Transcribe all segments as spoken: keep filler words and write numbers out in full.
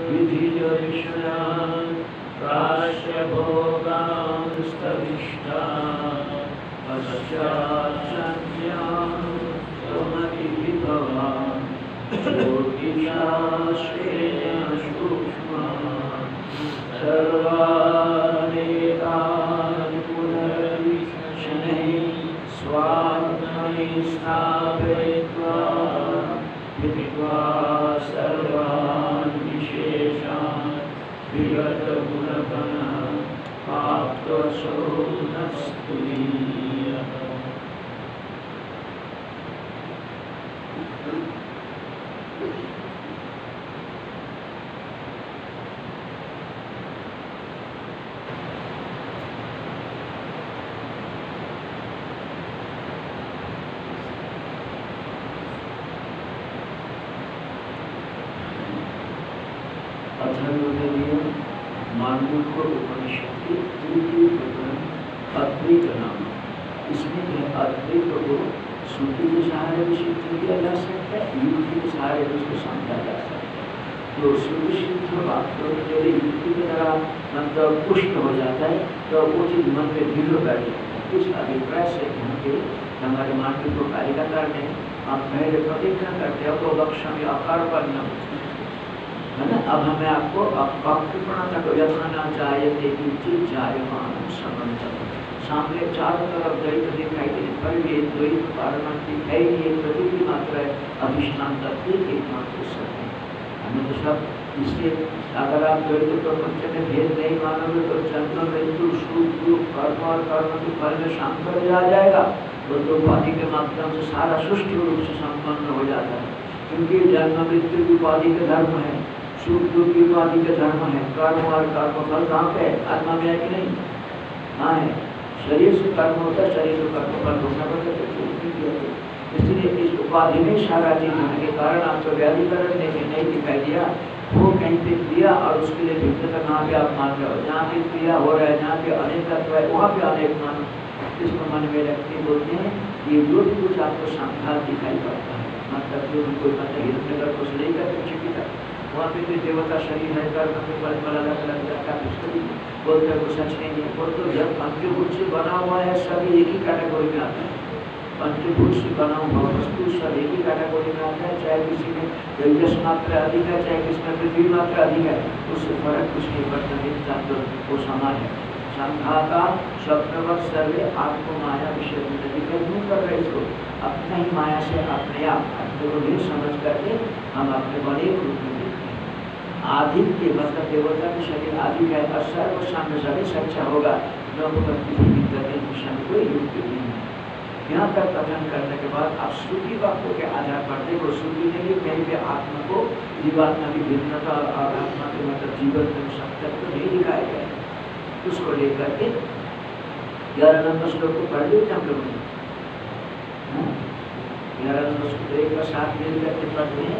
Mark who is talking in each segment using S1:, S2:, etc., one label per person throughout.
S1: विधिज विषयान् प्राश्य भोगांस्तविष्टान् पश्चाच्चन्यान् त्वमतिविभवान् योगिशास्त्रेण सूक्ष्मान् सर्वानेतान् पुनर्विशनैः स्वात्मनि स्थापयित्वा विदित्वा सर्वान् विशेषान् विगतगुणगणः आप्तोऽसौ न स्तुतीयः। अथर्ववेदीय मांडूक्य उपनिषद के तृतीय प्रकरण अद्वैत नाम। इसमें जो अद्वैत को श्रुति के सहारे भी सिद्ध किया जा सकता है, युक्ति के सहारे भी उसको समझा जा सकता है। तो श्रुति सिद्ध वाक्यों में यदि युक्ति के द्वारा मतलब पुष्ट हो जाता है तो वो चीज मन में दृढ़ बैठ जाता है। इस अभिप्राय से के हमारे मांडूक्य कार्यकर्ता ने आप पहले प्रतिज्ञा करते हो तो लक्ष्य में आकार बनना है ना। अब हमें आपको अकृपणता को यथाना चाहिए जायमान संबंध सामने चारों तरफ द्वैत दिखाई दे पर ये द्वैत पारमार्थिक है ही एक प्रतीति मात्र है, अधिष्ठान तत्व एकमात्र सत्य है। हमें तो सब इससे अगर आप द्वैत प्रपंच में भेद नहीं मानोगे तो जन्म मृत्यु सुख दुख कर्म और कर्म के फल में शांत आ जाएगा। तो दो उपाधि के माध्यम से सारा सुष्ठु रूप से संपन्न हो जाता है, क्योंकि जन्म मृत्यु की उपाधि के धर्म है, सुख दुख की उपाधि के धर्म है, कर्म और कर्म फल कहाँ पे है? आत्मा में है कि नहीं? हाँ है। शरीर से कर्म होता है, शरीर से कर्म फल होना पड़ता है। इसलिए इस उपाधि में सारा चीज होने के कारण आपको व्याधिकरण नहीं नहीं दिखाई दिया, वो कहीं पे क्रिया और उसके लिए भिन्नता कहाँ पे आप मान रहे हो? जहाँ पे क्रिया हो रहा है, जहाँ पे अनेक तत्व है, वहाँ पे अनेक मानो। इसको मन में रखते बोलते हैं ये जो भी कुछ आपको संघात दिखाई पड़ता है, मतलब जो कोई मतलब हिरण्यगर कुछ नहीं करते चिकित्सा वहाँ पे कोई देवता शरीर है, कर्म में फल फल अलग अलग जाता है, उसको भी बोलते हैं कुछ सच नहीं है। बोल तो जब पंचभूत से बना हुआ है सभी एक ही कैटेगरी में आता है। पंचभूत से बना हुआ वस्तु सब एक ही कैटेगरी में आता है, चाहे किसी में तेजस मात्रा अधिक है, चाहे किसी में पृथ्वी मात्रा अधिक है, उससे फर्क कुछ नहीं पड़ता, तो वो समान है। संघाता स्वप्नवत सर्वे आपको माया विषय में दिखाई नहीं कर रहे, इसको अपना ही माया से अपने आप अपने को नहीं समझ करके हम अपने बड़े रूप में आधिक के मतलब देवता के शरीर आधिक है और सर्व सामने सभी सच्चा होगा, कोई युक्ति नहीं है। यहाँ तक कथन करने के बाद आप श्रुति वाक्यों के आधार पर देखो, श्रुति ने भी कहीं पे आत्मा को जीवात्मा की भिन्नता और आत्मा के मतलब जीवन में सत्य तो नहीं दिखाया गया, उसको लेकर के ग्यारह नंबर श्लोक को पढ़ लिया हम लोगों ने। ग्यारह नंबर श्लोक एक का साथ मिल करके पढ़ते हैं।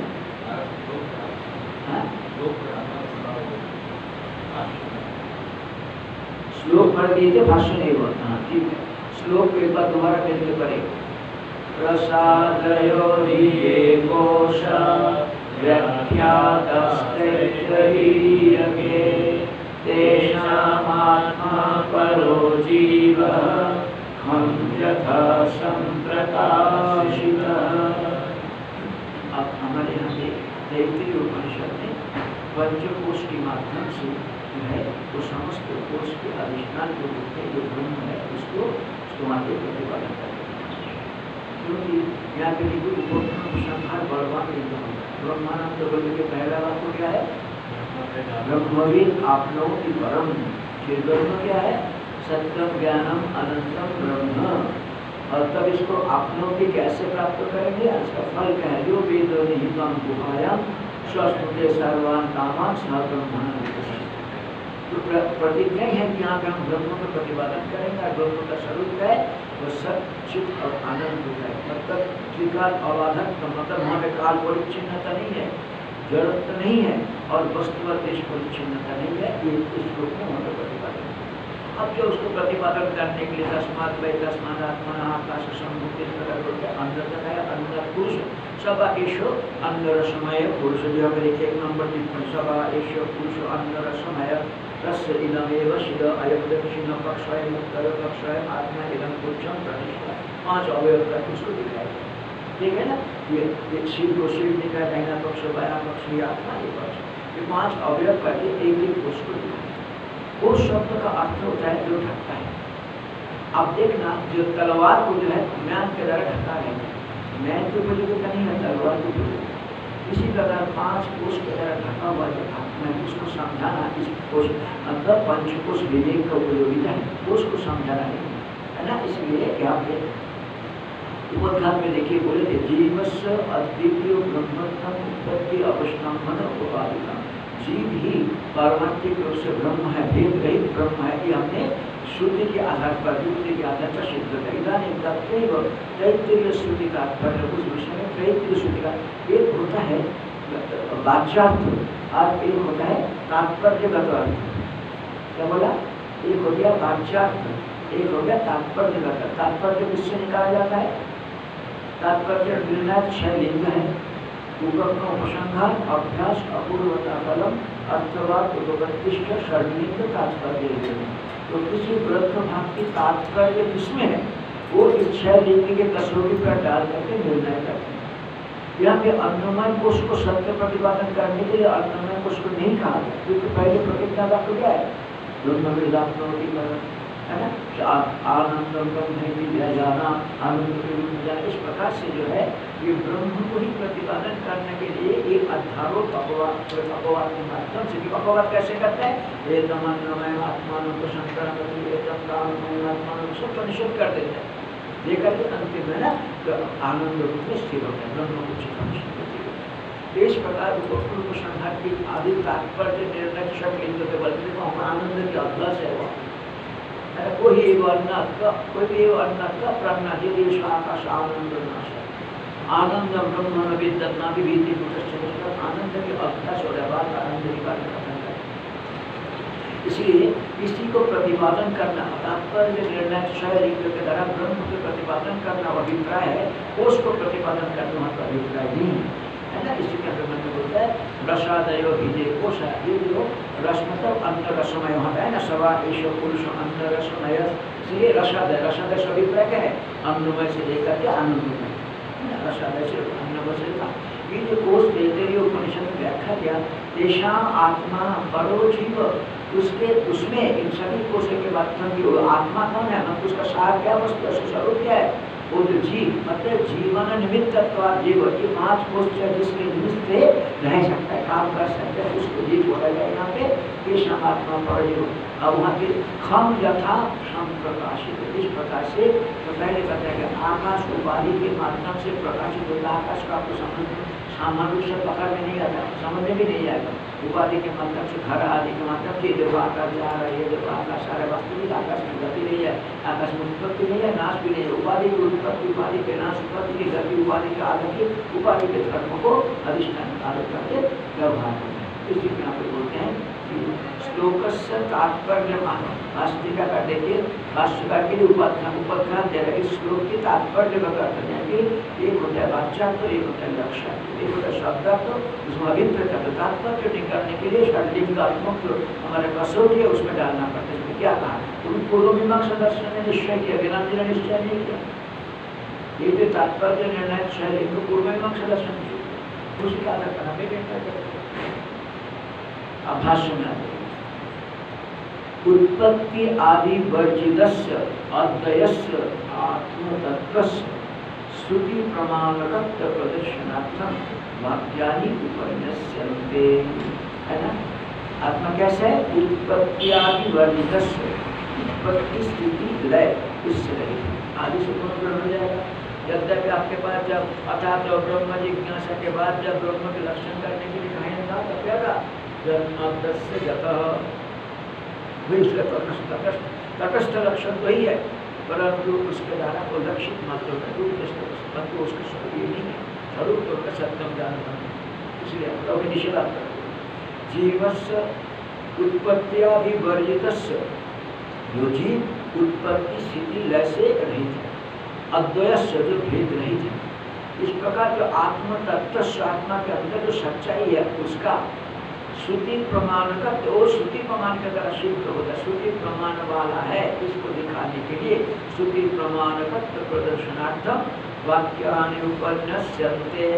S1: श्लोक पढ़ दिए थे, भाष्य नहीं हुआ। हाँ ठीक है, श्लोक को एक बार दोबारा मिलकर पढ़ेगा। प्रसादयो ये कोशा व्याख्यातस्तैत्तरीयके तेषामात्मा परो जीवः हम यथा संप्रकाशितः। अब हमारे यहाँ पे तैत्तिरीय उपनिषद में पंचकोश के माध्यम से जो है वो समस्त कोश के अधिष्ठान के रूप में जो ब्रह्म है उसको तुम्हारे प्रतिपादन करते हैं। क्योंकि यहाँ पे संहार बलवान ब्रह्मानंद बोले के पहला बात तो क्या है? ब्रह्मविद आप लोगों की परम ब्रह्म क्या है? सत्यम ज्ञानम अनंतम ब्रह्म। और तब इसको आप लोग भी कैसे प्राप्त करेंगे? इसका फल क्या है? जो वेद निहितम गुहायाम स्वस्नुते सर्वान कामान सह ब्रह्मण। तो प्रतिज्ञा है कि यहाँ पे हम ब्रह्म का प्रतिपादन करेंगे। और ब्रह्म का स्वरूप है वो सत चित और आनंद है, मतलब त्रिकाल अबाधक का मतलब वहाँ पे काल परिच्छिन्नता नहीं है, जड़त्व नहीं है और वस्तुवत देश परिच्छिन्नता नहीं है। ये इस रूप में वहाँ पे प्रतिपादन। अब जो उसको प्रतिपादन करने के लिए तस्मात् वै तस्मात् आत्मनः आकाश सम्मुख इस प्रकार बोलते हैं। अंदर तक है, अंदर पुरुष सबा एषो अंदर समय पुरुष जो हमें एक नंबर टिप्पणी सबा एषो पुरुष अंदर समय तस्य इदमेव शिव अयं दक्षिण पक्षाय उत्तर पक्षाय आत्मा इदं पुरुषं प्रतिष्ठा। पांच अवयव का उसको दिखाया, ठीक है ना। ये शिव को शिव दिखाया, दाहिना पक्ष बायां पक्ष ये आत्मा ये पक्ष, ये पांच अवयव करके एक एक पुरुष को दिखाया। उस शब्द का अर्थ होता है जो ढकता है। अब देखना जो तलवार को जो है म्यान के द्वारा ढका है, म्यान के उपयोगिता नहीं है, तलवार की उपयोगिता। इसी प्रकार पांच कोष के द्वारा ढका हुआ जो आत्मा है उसको समझाना, इस कोष अंदर पंचकोश विवेक का उपयोगिता है, उसको समझाना नहीं है ना। इसलिए यहाँ पे उपद्घात में देखिए बोले थे जीवस्य अद्वितीय ब्रह्मत्व उत्पत्ति अवस्टम्भन उपाधिका। जीव ही पारमार्थिक रूप से ब्रह्म है, भेद रहित ब्रह्म है। ये हमने श्रुति के आधार पर युक्ति के आधार पर सिद्ध कर इधानी तत्व तैत्तिरीय श्रुति का तात्पर्य उस विषय में तैत्तिरीय श्रुति का एक होता है वाच्यार्थ और एक होता है तात्पर्यगत अर्थ। क्या बोला? एक हो गया वाच्यार्थ, एक हो गया तात्पर्यगत। तात्पर्य किससे निकाला जाता है? तात्पर्य निर्णय छह लिंग है, उपक्रम उपसंहार अभ्यास अपूर्वता फलम अर्थवाद उपगतिष्ठ षड्लिंग तात्पर्य। तो किसी ग्रंथ भाग की तात्पर्य किसमें है वो इस छह लिंग के कसौटी पर डाल करके निर्णय करते हैं। यहाँ पे अन्नमय कोश को सत्य प्रतिपादन करने के लिए अन्नमय कोश को नहीं कहा गया, क्योंकि पहले प्रतिज्ञा वाक्य क्या है? ब्रह्म वेदात्मोति है ना, आनंद ब्रह्म विद्या जाना, आनंद ब्रह्म जाना। इस प्रकार से जो है ये ब्रह्म को ही प्रतिपादन करने के लिए एक अध्यारोप अपवाद अपवाद के माध्यम से, अपवाद कैसे करते हैं? एकदम अन्नमय आत्मान को शंकर आत्मान सब निषेध कर देते हैं, लेकर के अंतिम है ना तो आनंद रूप में स्थिर होता है, ब्रह्म को चित्र। इस प्रकार उपपूर्व संहार की आदि तात्पर्य निर्णय शब्द के बदले में हम आनंद की अभ्यास है वो कोई एक अन्न का कोई भी अन्न का प्राणादि देश आकाश आनंद नाश आनंद ब्रह्म विद्यना भी भीति पुरुष आनंद के अभ्यास और बात आनंद की बात करता है। इसलिए इसी को प्रतिपादन करना तात्पर्य निर्णय छह लिंग के द्वारा ब्रह्म के प्रतिपादन करना अभिप्राय है, उसको प्रतिपादन करना हमारा अभिप्राय नहीं है ना। इसी के अंदर में बोलता है रसादयो विजय कोश, ये जो रस मतलब अंतर रसमय वहाँ पे है ना, सवा ईश्वर पुरुष अंतर रसमय। इसलिए रसादय रसादय से अभिप्राय क्या है? अन्नमय से लेकर के आनंदमय, रसादय से अन्नमय से था। ये जो कोश तैत्तिरीय उपनिषद में व्याख्या किया तेषाम आत्मा परो जीव, उसके उसमें इन सभी कोश के माध्यम की आत्मा कौन है? मतलब उसका सार क्या वस्तु है, स्वरूप क्या है? वो जो जीव मतलब जीवन निमित्त जीव, ये पांच कोश जिसके निमित्त से रह सकता है, काम कर सकता है, उसको जीव बोला जाए। यहाँ पे कृष्ण आत्मा पर जीव। अब वहाँ पे खम यथा सम प्रकाशित, इस प्रकार से तो पहले बताया गया आकाश उपाधि के माध्यम से प्रकाशित होता। आकाश का आपको समझ सामान्य रूप से पकड़ में नहीं आता, समझ में भी नहीं आएगा। उपाधि के माध्यम से घर आदि के माध्यम से देखो आकाश जा रहा है, ये देखो आकाश आ रहा है, वास्तविक आकाश में गति नहीं है, आकाश में उत्पत्ति नहीं है, नाश भी नहीं है। उपाधि की उत्पत्ति, उपाधि के नाश, उत्पत्ति की गति, उपाधि के आदि, उपाधि के धर्म को अधिष्ठान आरोप करके व्यवहार करते हैं। इसी में यहाँ पे बोलते हैं श्लोक से तात्पर्य भाष्यिका का देखिए, भाष्यकार के लिए उपाख्यान उपाख्यान दे रहे। इस श्लोक की तात्पर्य बताते हैं कि एक होता है वाच्यार्थ तो एक होता है लक्ष्यार्थ, एक होता है शब्दार्थ तो उसमें अभिप्रेत का तात्पर्य निकालने के लिए षड्लिंगात्मक जो हमारे कसौटी है उसमें डालना पड़ता है। क्या कहा? पूर्व मीमांसा दर्शन ने निश्चय किया, वेदांति ने निश्चय नहीं किया। ये जो तात्पर्य निर्णय शैली तो पूर्व मीमांसा दर्शन उसी का आधार पर हमें भाष्य में आते उत्पत्ति आदि वर्जितस्य अद्वयस्य आत्मतत्त्वस्य श्रुति प्रमाणकत्व प्रदर्शनार्थम वाक्यानि उपन्यस्यन्ते, है ना। आत्मा कैसे है? उत्पत्ति आदि वर्जितस्य, उत्पत्ति स्थिति लय इससे रहित, आदि से कौन ब्रह्म जाएगा? यद्यपि आपके पास जब अर्थात तो ब्रह्म जिज्ञासा के बाद जब ब्रह्म के लक्षण करने के लिए कहें था तब क्या था? जन्माद्यस्य यतः, वही उसका तटस्थ तटस्थ लक्षण वही है, परंतु उसके द्वारा को लक्षित मात्र का रूप परंतु उसका स्वरूप ये नहीं है, स्वरूप तो उसका सत्यम जानना है। इसलिए हम लोग निषेधात्मक जीवस्य उत्पत्त्यादि वर्जितस्य जो जीव उत्पत्ति स्थिति लय से रहित है, अद्वयस्य जो भेद रहित है। इस प्रकार जो आत्म तत्व आत्मा के अंदर जो सच्चाई है उसका श्रुति प्रमाण का तो श्रुति प्रमाण के द्वारा सिद्ध होता है। श्रुति प्रमाण वाला है इसको दिखाने के लिए श्रुति प्रमाण प्रदर्शनार्थम वाक्यानि उपन्यस्यन्ते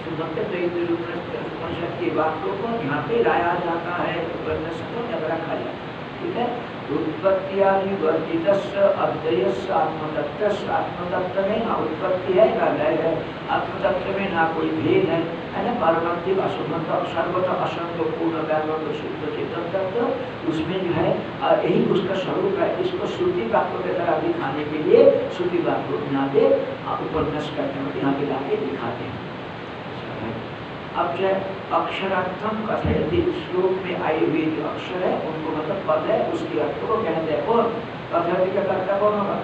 S1: उपनिषद की बातों को यहाँ पे लाया जाता है, उपन्यास को जब रखा जाता है। ठीक है, उत्पत्तियादि वर्जितस्य अद्वयस्य आत्मतत्वस्य, आत्मतत्व में ना उत्पत्ति है ना लय है, आत्मतत्व में ना कोई भेद है, है ना, पारमार्थिक अशुद्धता सर्वतः असंग पूर्ण व्यापक शुद्ध चेतन तत्व उसमें जो है यही उसका स्वरूप है। इसको श्रुति वाक्यों के द्वारा दिखाने के लिए श्रुति वाक्यों यहाँ पे उपन्यास करते हैं, यहाँ पे लाके दिखाते हैं। अब जो अक्षरार्थम कथयति श्लोक में आई हुई जो अक्षर है उनको मतलब पद है उसकी अर्थ को कहते हैं। और कथयति का कर्ता कौन होगा?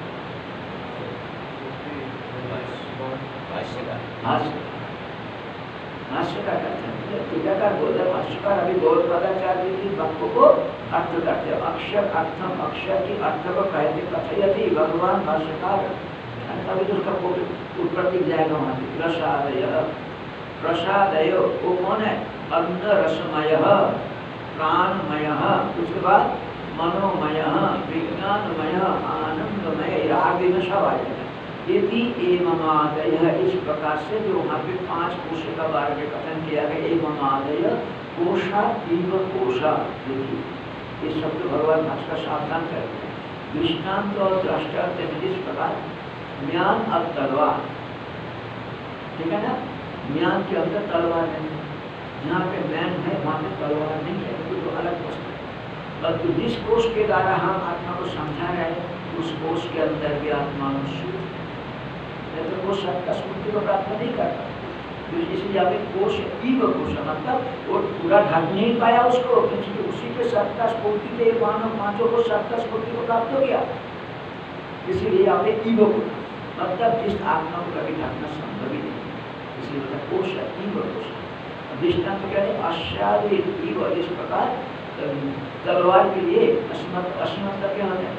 S1: भाष्यकार करते हैं, टीकाकार बोलते हैं। भाष्यकार अभी गौर पदाचार्य की वाक्यों को अर्थ करते हैं। अक्षर अर्थम अक्षर की अर्थ को कहते कथयति भगवान भाष्यकार, तभी तो उसका उत्पत्ति जाएगा वहाँ पे। प्रसादय प्रसादय वो कौन है? अन्न रसमय प्राणमय, उसके बाद मनोमय विज्ञानमय आनंदमय आगे में सब आ जाएगा। यदि एवमादय, इस प्रकार से जो वहाँ पे पांच कोश का बारे में कथन किया गया, एवमादय कोशा तीव कोशा, देखिए ये शब्द भगवान भास्कर सावधान करते हैं। दृष्टांत और दृष्टांत में जिस प्रकार म्यान और तलवार, ठीक है ना, म्यान के अंदर तलवार नहीं, जहाँ पे मैन है वहाँ पे तलवार नहीं है, तो, तो अलग वस्तु है। और तो जिस कोष के द्वारा हम आत्मा को समझा रहे हैं उस कोष के अंदर भी आत्मा शुद्ध है, तो वो सत्ता स्फूर्ति को प्राप्त नहीं करता। तो इसलिए हमें कोष इव कोष मतलब वो पूरा ढक नहीं पाया उसको, क्योंकि उसी के सत्ता स्फूर्ति के पांचों को सत्ता स्फूर्ति को प्राप्त हो गया। इसीलिए हमें इव मतलब जिस आत्मा को कभी ढकना संभव ही नहीं, इसलिए मतलब कोश इव कोश। दृष्टांत क्या है? अश्यादि इव, इस प्रकार तलवार के लिए अस्मत्, अस्मत् का क्या होता है?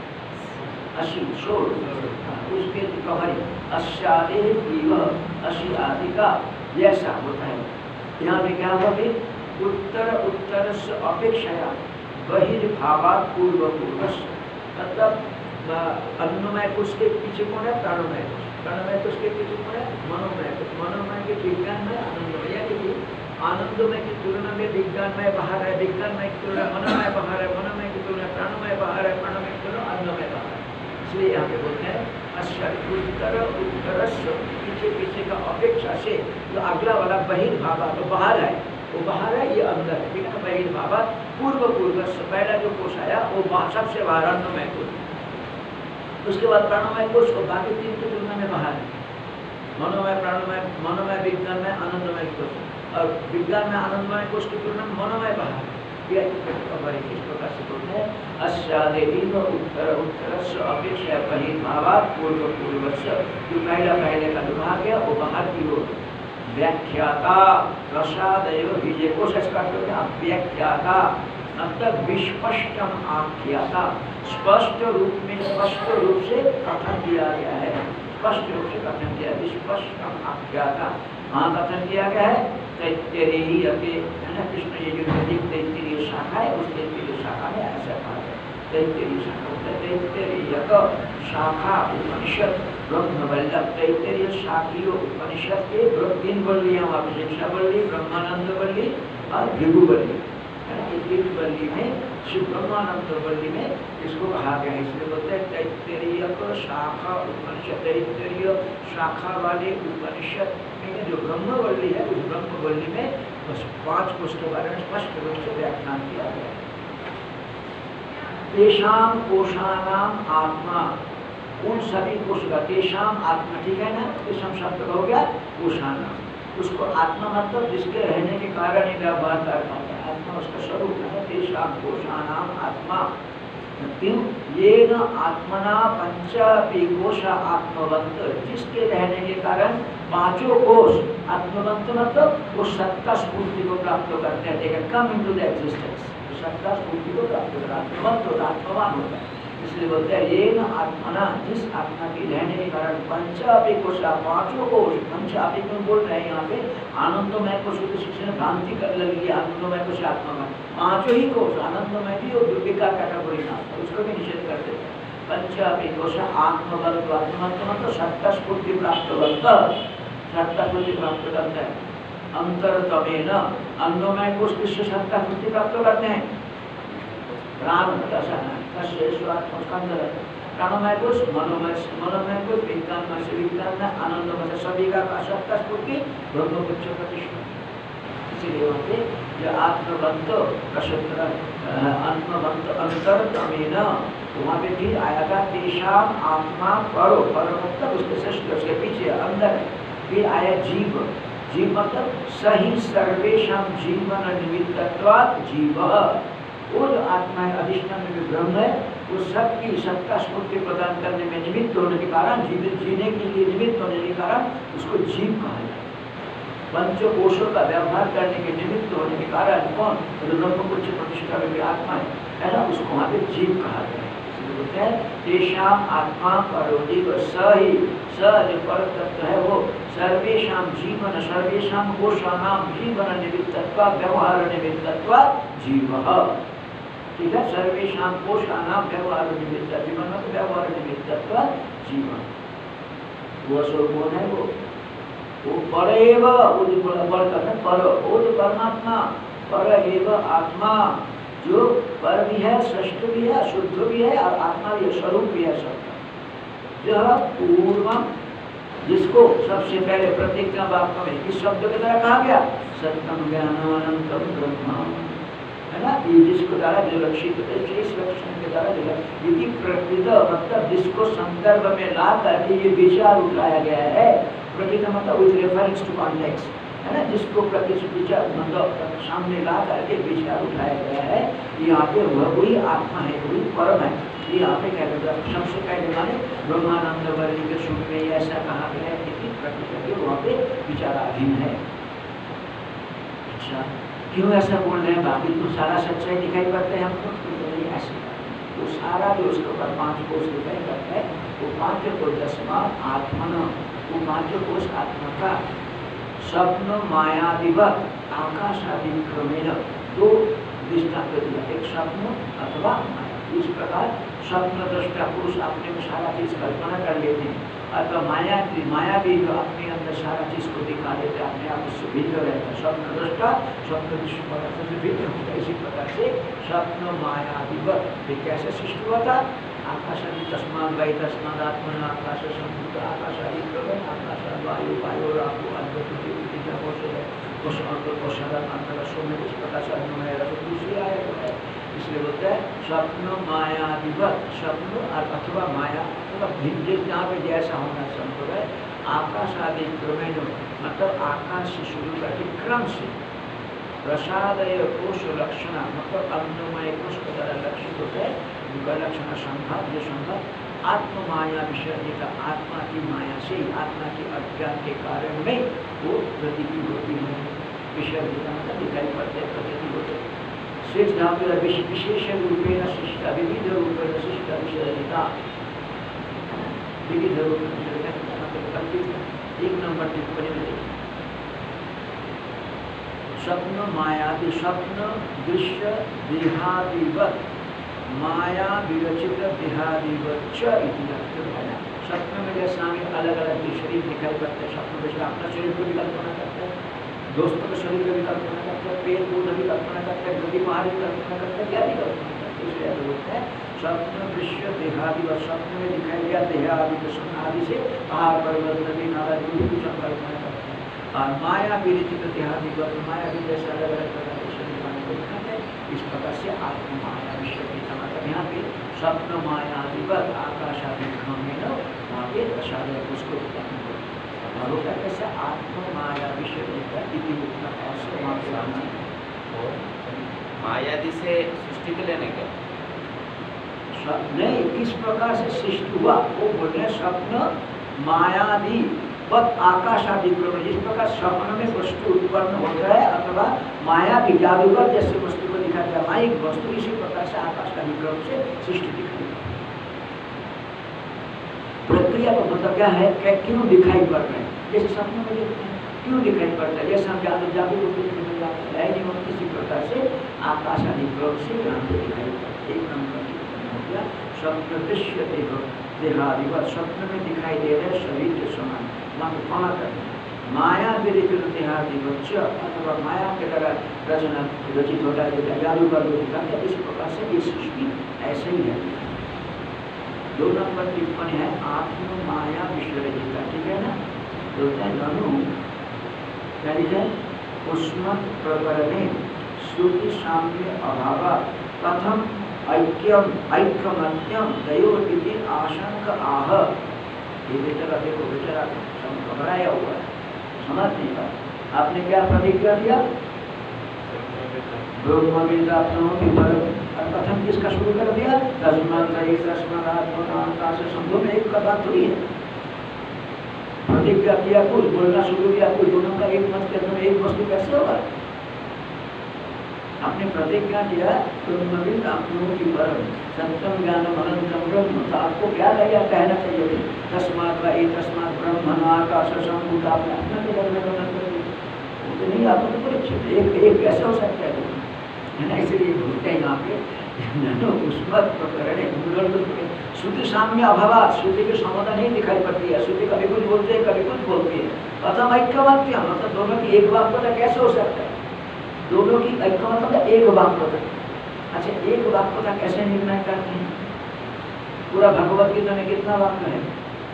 S1: अशी शोर, उसके कहानी अश्यादि इव अशी आदि का जैसा होता है। यहाँ पे क्या होगा कि उत्तर उत्तर से अपेक्षाया बहिर्भावात् पूर्व पूर्वस्, मतलब अन्नमय कोश के पीछे कौन है? प्राणमय कोश, प्राणमय कोश के पीछे कौन है? मनोमय कोश, मनोमय के विज्ञानमय आनंदमय, यानी कि आनंदमय की तुलना में विज्ञानमय बाहर है, विज्ञानमय की तुलना मनोमय बाहर है, मनोमय की तुलना प्राणमय बाहर है, प्राणमय की तुलना अन्नमय बाहर है। इसलिए यहाँ पे बोलते हैं उत्तर उत्तर पीछे पीछे का अपेक्षा से जो अगला वाला बहिर्भावा तो बाहर है, वो बाहर है, ये अंदर है, ठीक है। बहिर्भावा पूर्व पूर्व पहला जो कोश आया वो सबसे बाहर अन्नमय कोश, उसके बाद प्राणमय कोश को बाकी तीन की तुलना में बाहर है। मनोमय प्राणमय मनोमय विज्ञानमय आनंदमय कोश, और विज्ञान में आनंदमय कोश की तुलना में मनोमय बाहर है। यह इस प्रकार से बोलते हैं अस्यादेव उत्तर उत्तर से अपेक्षा बहिर्भावात् पूर्व पूर्व से, जो पहला पहले का विभाग है वो बाहर की ओर। व्याख्याता प्रसादय विजय कोशिश करते हैं व्याख्याता मतलब विस्पष्टम आख्याता, स्पष्ट रूप में स्पष्ट रूप से कथन किया गया है, स्पष्ट रूप से कथन किया, विस्पष्टम आख्याता। हाँ कथन किया गया है तैत्तिरीय के, है ना, कृष्ण यजुर्वेदिक तैत्तिरीय शाखा है, उस तैत्तिरीय शाखा में ऐसा कहा है। तैत्तिरीय शाखा होता है तैत्तिरीय शाखा उपनिषद ब्रह्मवल्लभ, तैत्तिरीय शाखीय उपनिषद के तीन वल्लियां, अभिषेक्षा वल्ली, ब्रह्मानंद वल्ली और भृगुवल्ली, है ना। तीन वल्ली में शिव ब्रह्मानंद वल्ली में इसको कहा गया है, इसलिए बोलते हैं तैत्तिरीय शाखा उपनिषद। तैत्तिरीय शाखा वाले उपनिषद में जो ब्रह्मवल्ली है उस ब्रह्मवल्ली में बस पांच कोश के बारे में स्पष्ट रूप से व्याख्यान किया गया है। तेषाम कोशानाम आत्मा, उन सभी कोश का तेषाम आत्मा, ठीक है ना, तेषाम शब्द हो गया कोशानाम, उसको आत्मा मतलब जिसके रहने के कारण ही व्यवहार करता है, आत्मा उसका स्वरूप है। तेषाम कोशानाम आत्मा क्यों ये न आत्मना पंचापि कोश आत्मवंत, जिसके रहने के कारण पांचों कोश आत्मवंत मतलब वो सत्ता स्फूर्ति को प्राप्त करते हैं, कम इनटू द एग्जिस्टेंस, सत्ता स्फूर्ति को प्राप्त होता है, आत्मवंत होता है, आत्मवान होता है। इसलिए बोलते हैं ये न आत्मना, जिस आत्मा के रहने के कारण पंचापी कोश, पांचों कोश, पंचापी क्यों बोल रहे हैं यहाँ पे, आनंदमय कोश की शिक्षा में भ्रांति कर लगी, आनंदमय कोश आत्मा में, पांचों ही कोश आनंदमय भी और दुर्विकार कैटेगरी ना, उसको भी निषेध कर देते हैं। पंचापी कोश आत्मवंत, आत्मवंत मतलब सत्ता स्फूर्ति प्राप्त करता, सत्ता स्फूर्ति प्राप्त करता है। अंतरतमे न, अन्नमय कोश किससे सत्ता स्फूर्ति प्राप्त करते हैं, प्राण प्राणमय कोश, मनोमय मनोमय कोश, विज्ञानमय से विज्ञान में, आनंदमय से सभी का सत्ता स्फूर्ति ब्रह्मपुच्छ प्रतिष्ठा। इसीलिए वहाँ पे जो आत्मवंत कशत्र आत्मवंत अंतरतमेन, वहाँ पे भी आया था तेषाम आत्मा परो, परो मतलब उसके श्रेष्ठ, उसके पीछे अंदर। फिर आया जीव, जीव मतलब सही सर्वेशम जीवन निमित्तत्वात् जीव, वो जो आत्मा है अधिष्ठान में जो ब्रह्म है, वो सबकी सत्ता स्फूर्ति प्रदान करने में निमित्त होने के कारण, जीवित जीने के लिए निमित्त होने के कारण उसको जीव कहा जाए। पंचकोशों का व्यवहार करने के निमित्त होने के कारण कौन, तो ब्रह्मपुच्छ प्रतिष्ठा में भी आत्मा है, ऐसा उसको वहाँ पे जीव कहा गया है। इसलिए बोलते हैं तेषाम आत्मा परो जीव, स ही स जो पर तत्व है वो सर्वेषाम जीवन, सर्वेषाम कोशानाम जीवन निमित्तत्वात् व्यवहार निमित्तत्वात् जीवः। ठीक है, सर्वेषां कोशानां व्यवहार निमित्त, जीवन में व्यवहार निमित्तत्वात् जीवन। वो स्वरूप कौन है, वो वो परेव, वो जो बड़ करना पर, वो जो परमात्मा पर एव आत्मा, जो पर भी है, श्रेष्ठ भी है, शुद्ध भी है और आत्मा भी है, स्वरूप भी है सबका। यह पूर्वम, जिसको सबसे पहले प्रतिज्ञा वाक्य में किस शब्द के द्वारा कहा गया, सत्यम ज्ञानानंतम ब्रह्म, है ना, ये जिसको द्वारा जो लक्षित है, इस लक्षण के द्वारा जो यदि प्रकृत मतलब जिसको संदर्भ में ला करके ये विचार उठाया गया है, प्रकृत मतलब विद रेफरेंस टू कॉन्टेक्स्ट, है ना, जिसको प्रकृत विचार मतलब सामने ला करके विचार उठाया गया है, यहाँ पे वह वही आत्मा है, वही परम है। ये यहाँ पे क्या कहते हैं, सबसे पहले माने ब्रह्मानंद वर्ग के शुभ में ऐसा कहा गया है कि प्रकृति के वहाँ पे विचाराधीन है। अच्छा, क्यों ऐसा बोल रहे हैं, बाकी तो सारा सच्चाई दिखाई पड़ते हैं हमको, तो नहीं ऐसे, तो सारा जो उसके ऊपर पांच कोष दिखाई पड़ता है, वो पांच कोष दसवा आत्मन, वो पांच कोष आत्मा का स्वप्न मायादिवत आकाश आदि क्रमेण दो दृष्टांत दिया, एक स्वप्न अथवा माया। इस प्रकार स्वप्न दृष्टा पुरुष अपने में सारा चीज कल्पना कर लेते हैं, अथवा माया माया भी जो अपने अंदर सारा चीज को दिखा देते हैं, अपने आप उससे भिन्न रहता है। स्वप्न दृष्टा स्वप्न विश्व पदार्थ से भिन्न होता है। इसी प्रकार से स्वप्न मायादिवत ये कैसे सृष्टि हुआ था, आकाश आदि तस्माद वायु तस्माद आत्मन आकाश संभूत आकाश आदि क्रम आकाश वायु वायु रापो अद्भुत में इस प्रकार से अन्य रस दूसरी आया है। इसलिए बोलते हैं स्वप्न मायादिवत, स्वप्न अथवा माया अथवा भिन्न जहाँ पे जैसा होना संभव है, आकाश आदि क्रमेण मतलब आकाश से शुरू करके क्रम से प्रसादय कोश लक्षण मतलब अन्नमय कोश के द्वारा लक्षित होता है, लक्षण संभव जो संभव आत्म माया विषय का आत्मा की माया से, आत्मा के अज्ञान के कारण में वो प्रतीति होती है, विषय मतलब दिखाई पड़ते हैं, प्रतीति होते हैं। शेष धातु विशेष रूपेण शिष्टा विविध रूपेण शिष्टा विषयता, विविध रूपेण एक नंबर टिप्पणी में देखिए, स्वप्न मायादि स्वप्न दृश्य देहादिवत माया विरचित देहादिवत है। स्वप्न में जैसे हमें अलग अलग शरीर दिखाई पड़ते हैं, स्वप्न में अपना शरीर को भी कल्पना करते हैं, दोस्तों के शरीर को भी कल्पना करते हैं, पेड़ पौधे भी कल्पना करते हैं, नदी पहाड़ भी कल्पना करते हैं, क्या भी कल्पना करते हैं। इसलिए बोलते हैं स्वप्न दृश्य देहादि व स्वप्न में दिखाई दिया देहादि कृष्ण आदि से पहाड़ पर्वत नदी नाला जो भी कुछ हम कल्पना करते हैं। और माया विरचित देहादि व माया भी जैसे अलग अलग प्रकार के शरीर वाले को दिखाते हैं, इस प्रकार से आत्म माया विषय की मतलब यहाँ पे स्वप्न माया दिवत आकाश आदि में न वहाँ पे प्रसाद उसको और कैसे आत्म माया विषय
S2: मायादि से सृष्टि के लेने का
S1: नहीं, किस प्रकार से सृष्टि हुआ वो बोल रहे स्वप्न मायादि बस आकाश आदि क्रम, जिस प्रकार स्वप्न में वस्तु उत्पन्न होता है अथवा माया की जादूगर जैसे वस्तु को दिखाता है माइक वस्तु, इसी प्रकार से आकाश आदि क्रम से सृष्टि दिखाई। प्रक्रिया का मतलब क्या है, क्या क्यों दिखाई पड़ रहे हैं, जैसे सपने में देखते हैं क्यों दिखाई पड़ता है, जैसे हम जादू जादू को है नहीं होती, इसी प्रकार से आकाश आदि क्रम से यहाँ पे दिखाई पड़ता है। एक नंबर हो गया स्वप्न दृश्य देह देहादिवत, स्वप्न में दिखाई दे रहे शरीर के समान कर माया विरचित देहादिवत अथवा माया के द्वारा रचना रचित होता है जादूगर को दिखाते, इस प्रकार से ये सृष्टि ऐसे ही है। दो नंबर टिप्पणी है आत्म माया विश्वरचिता, ठीक है ना, बोलते हैं ननु क्या लिखा है, उष्मत प्रकरणे श्रुति साम्य अभाव कथम ऐक्यम ऐक्यमत्यम दयोरिति आशंक आह। ये बेचारा देखो बेचारा घबराया हुआ है, समझ नहीं पाया। आपने क्या प्रतिज्ञा दिया, कथम किसका शुरू कर दिया, शब्दों में एक का बात थोड़ी है। प्रतिज्ञा किया कुछ, बोलना शुरू किया कुछ, दोनों का एक मत के अंदर एक वस्तु कैसे होगा। आपने प्रतिज्ञा किया सत्यम ज्ञानम अनंतम ब्रह्म, तो आपको क्या लगा कहना चाहिए, तस्मात् वा एतस्मात् ब्रह्मण आकाश संभूत, आपने अपना के वर्णन कर दिया, तो नहीं आपको तो परीक्षित एक एक कैसे हो सकता है ना, इसलिए बोलते हैं यहाँ पे उस्मत प्रकरण श्रुति साम्य अभाव, श्रुति की समता नहीं दिखाई पड़ती है, श्रुति कभी कुछ बोलते हैं कभी कुछ बोलती है। कथम ऐक्यमत्य, मतलब दोनों की एक वाक्यता कैसे हो सकता है, दोनों की ऐक्य मतलब एक वाक्यता। अच्छा एक वाक्यता कैसे निर्णय करते हैं, पूरा भगवत गीता में कितना वाक्य है,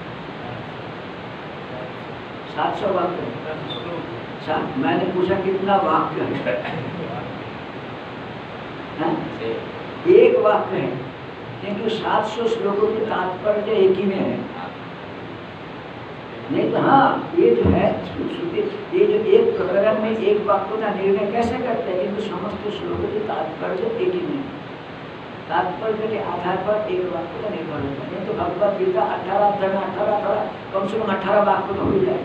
S1: सात सौ वाक्य है। मैंने पूछा कितना वाक्य है, है? एक वाक्य है, किंतु सात सौ श्लोकों के तात्पर्य एक ही में है। नहीं तो हाँ ये जो है ये जो एक प्रकरण में एक वाक्य का निर्णय कैसे करते हैं, किंतु समस्त श्लोकों के तात्पर्य एक ही में, तात्पर्य के आधार पर एक वाक्य का निर्भर होता है। तो भगवत गीता अठारह अठारह अठारह अठारह कम से कम अठारह वाक्य तो हो जाए,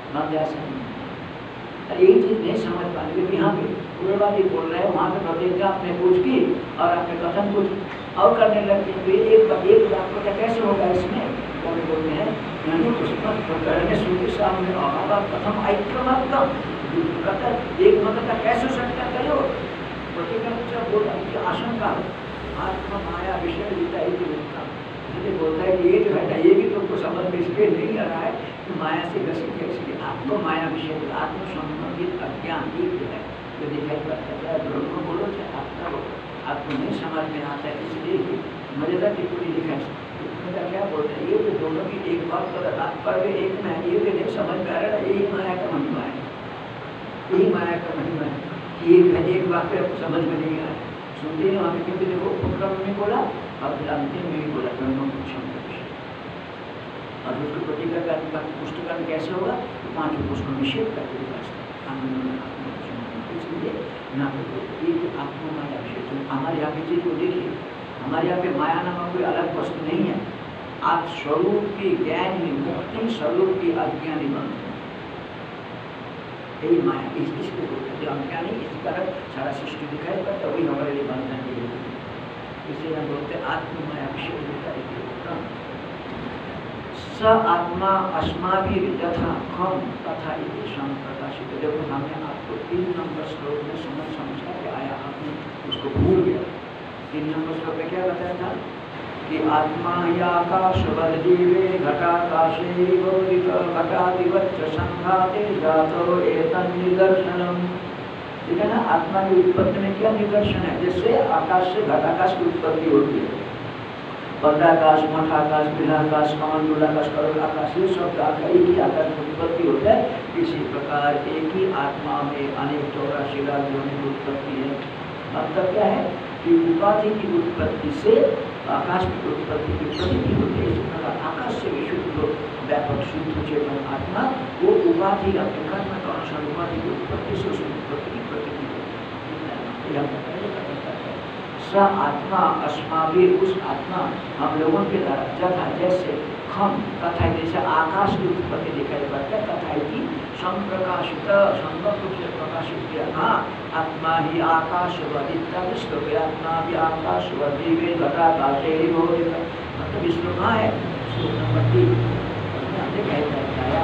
S1: यही चीज नहीं समझ पाए, क्योंकि यहाँ पे पूर्ववादी बोल रहे हैं, वहाँ पे प्रतिज्ञा आपने कुछ की और आपने कथन कुछ और करने लगे, तो एक एक वाक्य कैसे होगा इसमें, कभी बोलते हैं सामने प्रथम ऐक्यमत्तम, एक मत का कैसे हो सकता है, करो प्रतिज्ञा बोला की आशंका आत्मा माया विषय गीता इसलिए बोलता है कि ये जो है ना ये भी तुमको समझ में इसलिए नहीं आ रहा है कि माया से ग्रसित है, इसलिए आत्मा माया विषय आत्म संबंधित अज्ञान एक जो है जो दिखाई पड़ता है, ब्रह्म बोलो चाहे आत्मा बोलो, आपको नहीं समझ में आता है, इसलिए मजेदार टिप्पणी लिखा है क्या बोलते हैं, ये तो दोनों की एक बात का तात्पर्य एक में है, ये भी नहीं समझ में आ रहा है, यही माया का महिमा है, यही माया का महिमा है कि एक है एक बात पे आपको समझ में नहीं आ रहा है, सुनते हैं वहाँ पे, क्योंकि देखो उपक्रम में बोला और अंतिम में भी बोला ब्रह्म और उसको प्रतिज्ञा का पुस्तक कैसे होगा, पांचों को उसको निषेध करके इसलिए यहाँ पे ये आत्मा माया विषय, तो हमारे यहाँ पे चीज को देखिए, हमारे यहाँ पे माया नामक कोई अलग वस्तु नहीं है, आप स्वरूप की ज्ञान ही मुक्ति स्वरूप की अज्ञानी बनते हैं, यही माया इस इसको बोलते हैं, जो अज्ञानी इस कारण सारा सृष्टि दिखाई पड़ता है, वही हमारे लिए बंधन के लिए, इसलिए हम बोलते हैं आत्मा माया विषय स आत्मा अस्माभिः यथा खम तथा इति संप्रकाशित। देखो हमने आपको तीन नंबर श्लोक में समझ समझा के आया, आपने उसको भूल गया। तीन नंबर श्लोक में क्या बताया था कि आत्मा ही आकाश बलजीवे घटाकाशे गौरित घटादिवच्च संघाते जातो एतन्निदर्शनम्। ठीक है ना, आत्मा की उत्पत्ति में क्या निदर्शन है, जिससे आकाश से घटाकाश की उत्पत्ति होती है, पदाकाश मठाकाश बिलाकाश कमंडलाकाश करोड़ाकाश ये सब एक ही आकाश में उत्पत्ति होता है। इसी प्रकार एक ही आत्मा में अनेक चौरासी लाख योनि की उत्पत्ति है। मतलब क्या है कि उपाधि की उत्पत्ति से आकाश की उत्पत्ति की प्रतीति होती है। इसी प्रकार आकाश से विशुद्ध व्यापक शुद्ध चेतन आत्मा वो उपाधि अपने कर्म का अनुसार उपाधि की उत्पत्ति से उस उत्पत्ति की प्रतीति होती है। स आत्मा अस्माभिः उस आत्मा हम लोगों के द्वारा जथा जैसे खम तथा जैसे आकाश की उत्पत्ति दिखाई पड़ता है तथा की संप्रकाशित संभव रूप से प्रकाशित किया। हाँ, आत्मा ही आकाशवद इत्यादि श्लोक है। आत्मा भी आकाशवद दिव्य घटा काटे मतलब इस श्लोक है श्लोक नंबर तीन हमने कह बताया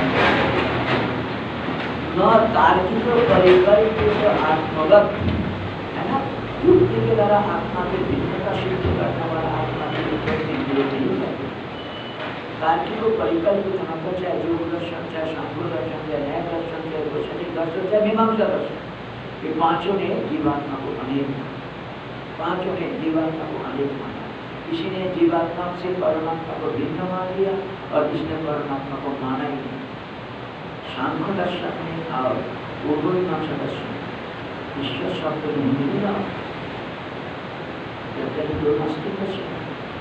S1: न तार्किक परिकल्पित आत्मगत है ना, युक्ति के द्वारा आत्मा के भिन्नता सिद्ध करने वाला आत्मा की उत्पत्ति नहीं है। तार्किक परिकल्पित मतलब चाहे योग दर्शन, चाहे शांति दर्शन, चाहे न्याय दर्शन, चाहे वैज्ञानिक दर्शन, चाहे मीमांसा दर्शन, ये पांचों ने जीवात्मा को अनेक पांचों ने जीवात्मा को अनेक माना। किसी ने जीवात्मा से परमात्मा को भिन्न मान लिया और इसने परमात्मा को माना ही नहीं। सांख्य दर्शन में और पूर्व मीमांसा दर्शन ईश्वर शब्द नहीं मिला, दो नास्तिक दर्शन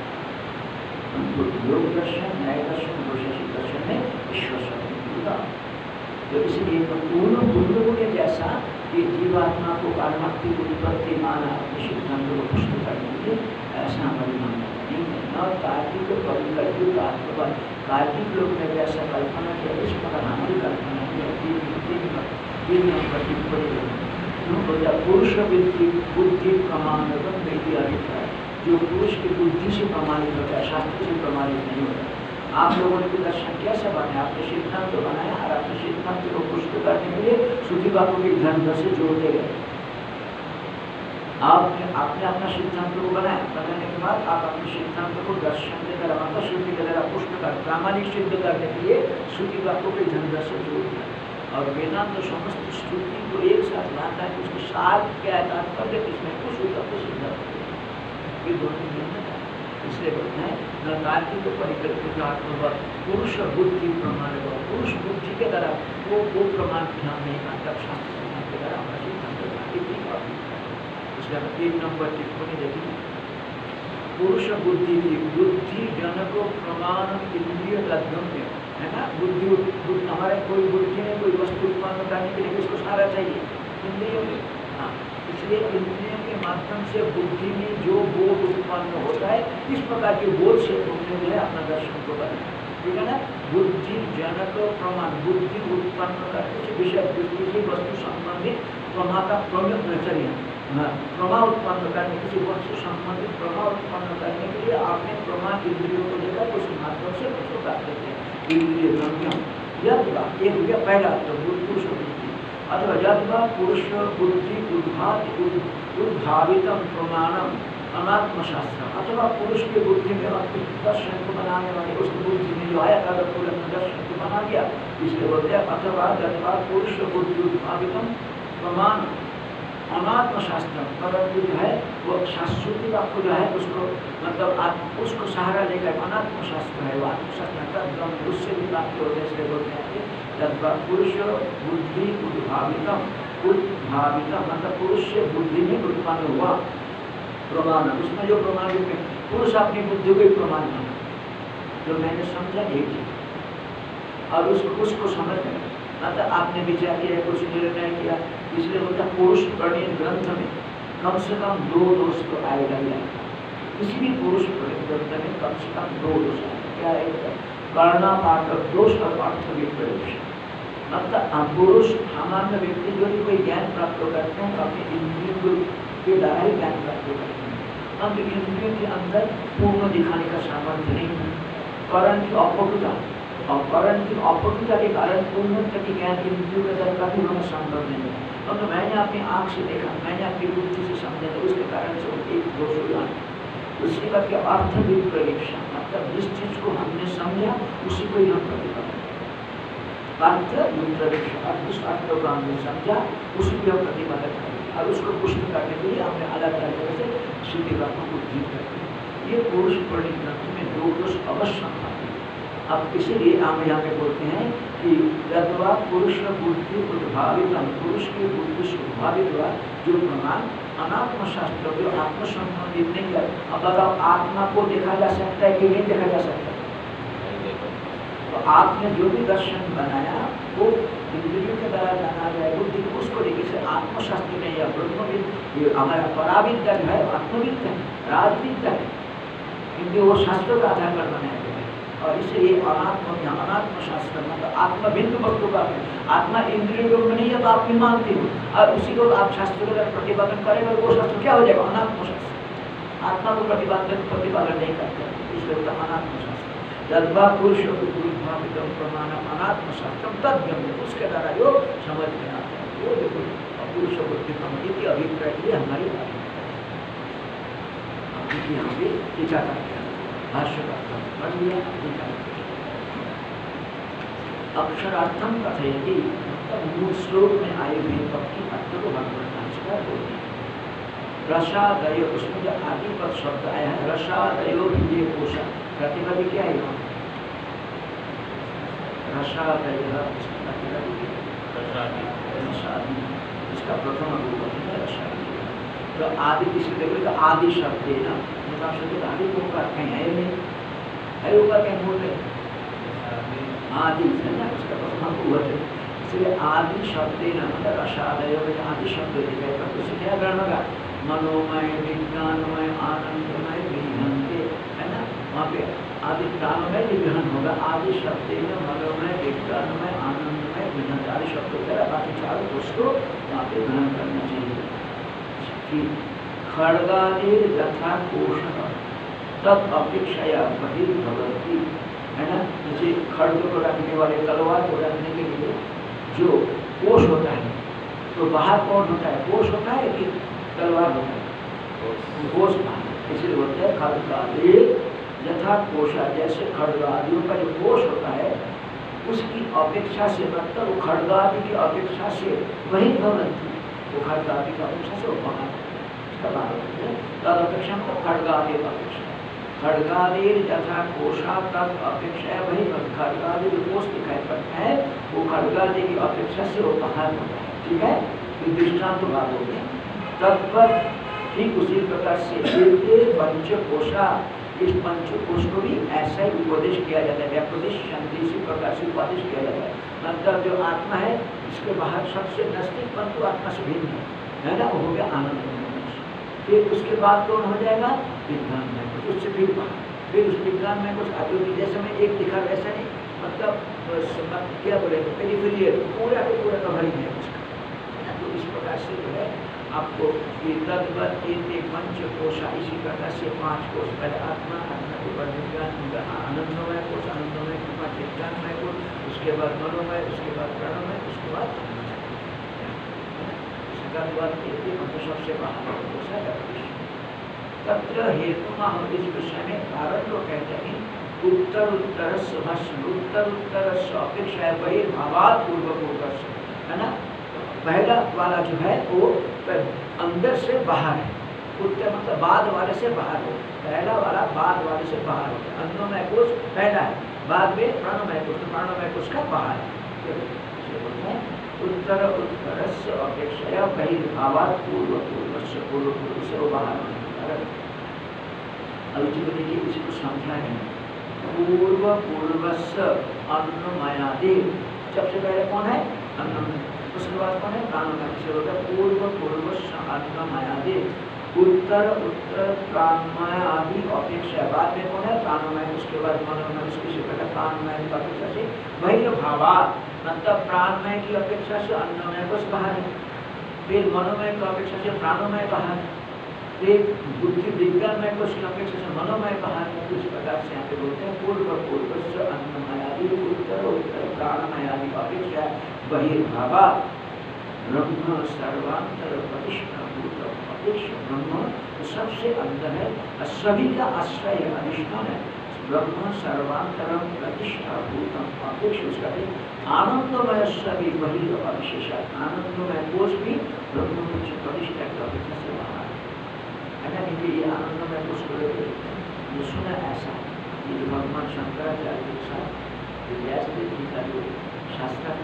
S1: योग दर्शन, न्याय दर्शन, वैशेषिक दर्शन में ईश्वर शब्द मिला। तो इसलिए पूर्ण बुद्धों के जैसा कि जीवात्मा को परमात्मा की उत्पत्ति माना सिद्धांत को पुष्ट करने के लिए ऐसा हमारी मान्यता नहीं है। न तार्किक परिकल्पित आत्मवाद तार्किक लोग ने जैसा कल्पना किया इस प्रकार हमारी कल्पना तीन नंबर टिप्पणी पुरुष बुद्धि बुद्धि प्रमाणगम वैधि अभिप्राय जो पुरुष की बुद्धि से प्रमाणित होता है, शास्त्र से प्रमाणित नहीं होता। आप लोगों ने दर्शन कैसे बनाया, आपने सिद्धांत तो बनाया और आपने सिद्धांत को पुष्ट करने के लिए श्रुति वाक्यों के ग्रंथ से जोड़ते गए। आपने आपने अपना सिद्धांत को बनाया, बनाने के बाद आप अपने सिद्धांत को दर्शन के द्वारा मतलब श्रुति के द्वारा पुष्ट कर प्रामाणिक सिद्ध करने के लिए श्रुति वाक्यों के ग्रंथ से जोड़ दिया। और वेदांत तो समस्त श्रुति को एक साथ लाता है, उसके साथ क्या तात्पर्य इसमें कुछ होता सिद्धांत ये दोनों भिन्न है। इसलिए बोलते हैं न तार्किक परिकल्पित आत्मवत पुरुष बुद्धि प्रमाण पुरुष बुद्धि के द्वारा वो वो प्रमाण ध्यान नहीं करता, शास्त्र प्रमाण के द्वारा हमारा सिद्धांत। इसलिए हम तीन नंबर टिप्पणी देखिए पुरुष बुद्धि की बुद्धि जनको प्रमाण इंद्रिय गम्य है ना। बुद्धि हमारे कोई बुद्धि में कोई वस्तु उत्पन्न करने के लिए किसको सहारा चाहिए, इंद्रियों में। हाँ, इसलिए इंद्रियों के माध्यम से बुद्धि में जो बोध उत्पन्न होता है इस प्रकार के बोध से उन्होंने जो है अपना दर्शन को बनाया। ठीक है ना, बुद्धि जनक प्रमाण बुद्धि उत्पन्न करके विषय दृष्टि से वस्तु संबंधित प्रमा का प्रमुख नजरिया प्रमा उत्पन्न करने किसी वस्तु संबंधित प्रमा उत्पन्न करने के लिए आपने प्रमा इंद्रियों को देखा उस माध्यम से उसको प्राप्त किया। इंद्रिय गम्यम यद्वा एक हो गया पहला तो पुरुष बुद्धि अथवा यद्वा पुरुष बुद्धि उद्भात उद्भावितम प्रमाणम अनात्मशास्त्र अथवा पुरुष की बुद्धि में दर्शन को बनाने वाले उस बुद्धि में जो आया था पूरे दर्शन को बना दिया। इसलिए बोलते हैं अथवा यद्वा पुरुष बुद्धि उद्भावितम प्रमाण अनात्म शास्त्र परंतु जो है वो शास्त्री आपको जो है उसको मतलब आप उसको सहारा लेकर अनात्म शास्त्र है वो आत्मशास्त्र तब उससे भी प्राप्त होते हैं। इसलिए बोलते हैं कि पुरुष बुद्धि उद्भावितम उद्भावितम मतलब पुरुष से बुद्धि में उत्पन्न हुआ प्रमाण उसमें जो प्रमाण में पुरुष अपनी बुद्धि को प्रमाण माना जो मैंने समझा एक चीज और उसको उसको समझ में मतलब आपने विचार किया कुछ निर्णय किया। इसलिए बोलता पुरुष प्रणीत ग्रंथ में कम से कम दो दोष तो आएगा ही आएगा। किसी भी पुरुष प्रणीत ग्रंथ में कम से कम दो दोष आएगा। क्या आएगा, कर्णा पाठक दोष और अर्थ विप्रयोश मतलब पुरुष सामान्य व्यक्ति जो भी कोई ज्ञान प्राप्त करते हैं तो अपने इंद्रियों के द्वारा ही ज्ञान प्राप्त करते हैं। अब इंद्रियों के अंदर पूर्ण दिखाने का सामर्थ्य नहीं है परंतु अपटुता और परंतु अपटुता के कारण पूर्णता की ज्ञान इंद्रियों के द्वारा कभी होना संभव नहीं है। तो मैंने अपनी आँख से देखा, मैंने अपनी बुद्धि से समझा तो उसके कारण से एक दोष हुआ। उसके बाद क्या अर्थ विप्रयोक्षा मतलब जिस चीज को हमने समझा उसी को ही हम प्रतिपादन अर्थ विप्रयोक्षा अर्थ उस अर्थ को हमने समझा उसी को हम प्रतिपादन करेंगे और उसको पुष्ट करने के लिए हमने अलग अलग तरह से श्रुति वाक्यों को जीत करते हैं। ये पुरुष प्रणीत ग्रंथ में दो दोष अवश्य है। अब इसीलिए हम यहाँ पे बोलते हैं कि यद्वा पुरुष बुद्धि उद्भावित पुरुष की बुद्धि से उद्भावित हुआ जो प्रमाण अनात्म शास्त्र जो आत्म संबंधित नहीं है। अब बताओ आत्मा को देखा जा सकता है कि नहीं देखा जा सकता? तो आपने जो भी दर्शन बनाया वो इंद्रियों के द्वारा जाना जाए बुद्धि उसको लेकर से आत्मशास्त्र नहीं है ब्रह्मविद हमारा पराविद्या जो है आत्मविद्या है राजविद्या है क्योंकि वो शास्त्रों का आधार पर बनाया गया है। और इसलिए अनात्म यहाँ अनात्म शास्त्र मतलब आत्मा बिंदु वस्तु का है। आत्मा इंद्रियों में नहीं है तो आप भी मानते हो, और उसी को आप शास्त्र का प्रतिपादन करेंगे वो शास्त्र क्या हो जाएगा? अनात्म शास्त्र। आत्मा को प्रतिपादन प्रतिपादन नहीं करते, इसलिए होता अनात्म शास्त्र। यद्वा पुरुष भावित प्रमाण अनात्म शास्त्र तद्गम्य, उसके द्वारा जो समझ में आता है वो देखो पुरुष बुद्धि प्रमाणित अभिप्राय के लिए हमारी बात यहाँ पे टीका करते हैं, भाष्य का पढ़ लिया टीका। अक्षरार्थम कथयति मतलब मूल श्लोक में आए हुए पद की अर्थ को भगवान भाष्यकार बोलते हैं। रसादय, उसमें जो आदि पद शब्द आया है रसादयो ये कोशा, प्रतिपदी क्या है? रसादय रसादि, इसका प्रथम रूप है रसादि। तो आदि किसी देखो तो आदि शब्द है ना, मतलब शब्द आदि को कहीं है नहीं, है ऊपर कहीं मूल में आदि है ना, उसका प्रथम हुआ है। इसलिए आदि शब्द है ना, मतलब रसादय में आदि शब्द दिखाई पर उससे क्या ग्रहण होगा? मनोमय, विज्ञानमय, आनंदमय, विघ्नते, है ना, वहाँ पे आदि प्राणमय विघ्न होगा। आदि शब्द में मनोमय, विज्ञानमय, आनंदमय, विघ्नते आदि शब्द वगैरह बाकी चारों उसको वहाँ पे ग्रहण करना चाहिए। खड्गादि यथा कोश तद अपेक्षाया बहिर्भवति, है ना, जैसे खड्ग को रखने वाले तलवार को रखने के लिए जो कोश होता है, तो बाहर कौन होता है? कोश होता है कि तलवार होता है? कोश बाहर, इसलिए बोलते हैं खड्गादि यथा कोशा, जैसे खड्गादियों का जो कोश होता है उसकी अपेक्षा से, मतलब वो खड्गादि की अपेक्षा से वही भवंती, वो खड्गादि की अपेक्षा से वो बाहर तद अपेक्षा मतलब खड्गादि अपेक्षा, खड्गादि यथा कोशा तद अपेक्षा वही खड्गादि जो कोश दिखाई पड़ता है वो खड्गादि की अपेक्षा से वो बाहर होता है। ठीक है, दृष्टांत तो बात हो गया। तत्पर ठीक उसी प्रकार से पंचकोशा, इस पंचकोश को भी ऐसा ही उपदेश किया जाता है, व्यापदेश शांति इसी प्रकार से उपदेश किया जाता है। मतलब जो आत्मा है इसके बाहर सबसे नजदीक परंतु आत्मा से भिन्न है, है ना, वो हो गया आनंद। फिर उसके बाद कौन हो जाएगा? विज्ञान में कुछ, उससे फिर बाहर, फिर उस विज्ञान में कुछ आगे जैसे में एक दिखा वैसा नहीं, मतलब क्या बोलेंगे पेरिफेरियल, पूरा के पूरा कवरिंग है उसका। तो इस प्रकार से जो है आपको तद्वत एक पंचकोशा, इसी प्रकार से पांच कोश, पहले आत्मा, आत्मा के बाद विज्ञान, आनंदमय कोश, आनंदमय के बाद विज्ञानमय कोश, उसके बाद मनोमय, उसके बाद प्राणमय, उसके बाद सबसे बाहर। तत्र हेतु इस विषय में कारण को कहते हैं उत्तर उत्तर उत्तर उत्तर अपेक्षा बहिर्भावात् पूर्व पूर्व, है ना। पहला वाला जो है वो अंदर से बाहर है, उत्तर मतलब बाद वाले से बाहर हो, पहला वाला बाद वाले से बाहर होता है। अन्नमय कोश पहला है, बाद में प्राणमय कोश, तो प्राणमय कोश का बाहर है। उत्तर उत्तर अपेक्षा बहिर्भावात् पूर्व पूर्व से पूर्व पूर्व से वो बाहर होने। अभी देखिए इसको समझा है, पूर्व पूर्व अन्नमयादि, सबसे पहले कौन है? अन्नमय, उसके बाद कौन है? प्राणमय। से होता है पूर्व पूर्व अन्नमयादि, उत्तर उत्तर प्राणमय आदि अपेक्षा, बाद में कौन है? प्राणमय, उसके बाद मनोमय, उसके पहले प्राणमय की अपेक्षा से बहिर्भावात्, मतलब प्राणमय की अपेक्षा से अन्नमय कोश बाहर है, फिर मनोमय की अपेक्षा से प्राणमय बाहर, फिर बुद्धि विज्ञानमय कोश की अपेक्षा से मनोमय बाहर है। इस प्रकार से यहाँ पे बोलते हैं पूर्व पूर्व से अन्नमय आदि, उत्तर उत्तर प्राणमय आदि अपेक्षा बहिर्भावात् ब्रह्म सर्वांतर प्रतिष्ठा भूत अपेक्षा, ब्रह्म सबसे अंदर है, सभी का आश्रय अधिष्ठान है। ब्रह्म सर्वांतरम प्रतिष्ठा भूतम अपेक्ष, उसका आनंदमय सभी वही अविशेष, आनंदमय कोश भी ब्रह्म प्रतिष्ठा की अपेक्षा से बाहर है ना। क्योंकि ये आनंदमय कोश को ये सुना ऐसा ये भगवान शंकराचार्य के साथ व्यासदेव जी का जो शास्त्र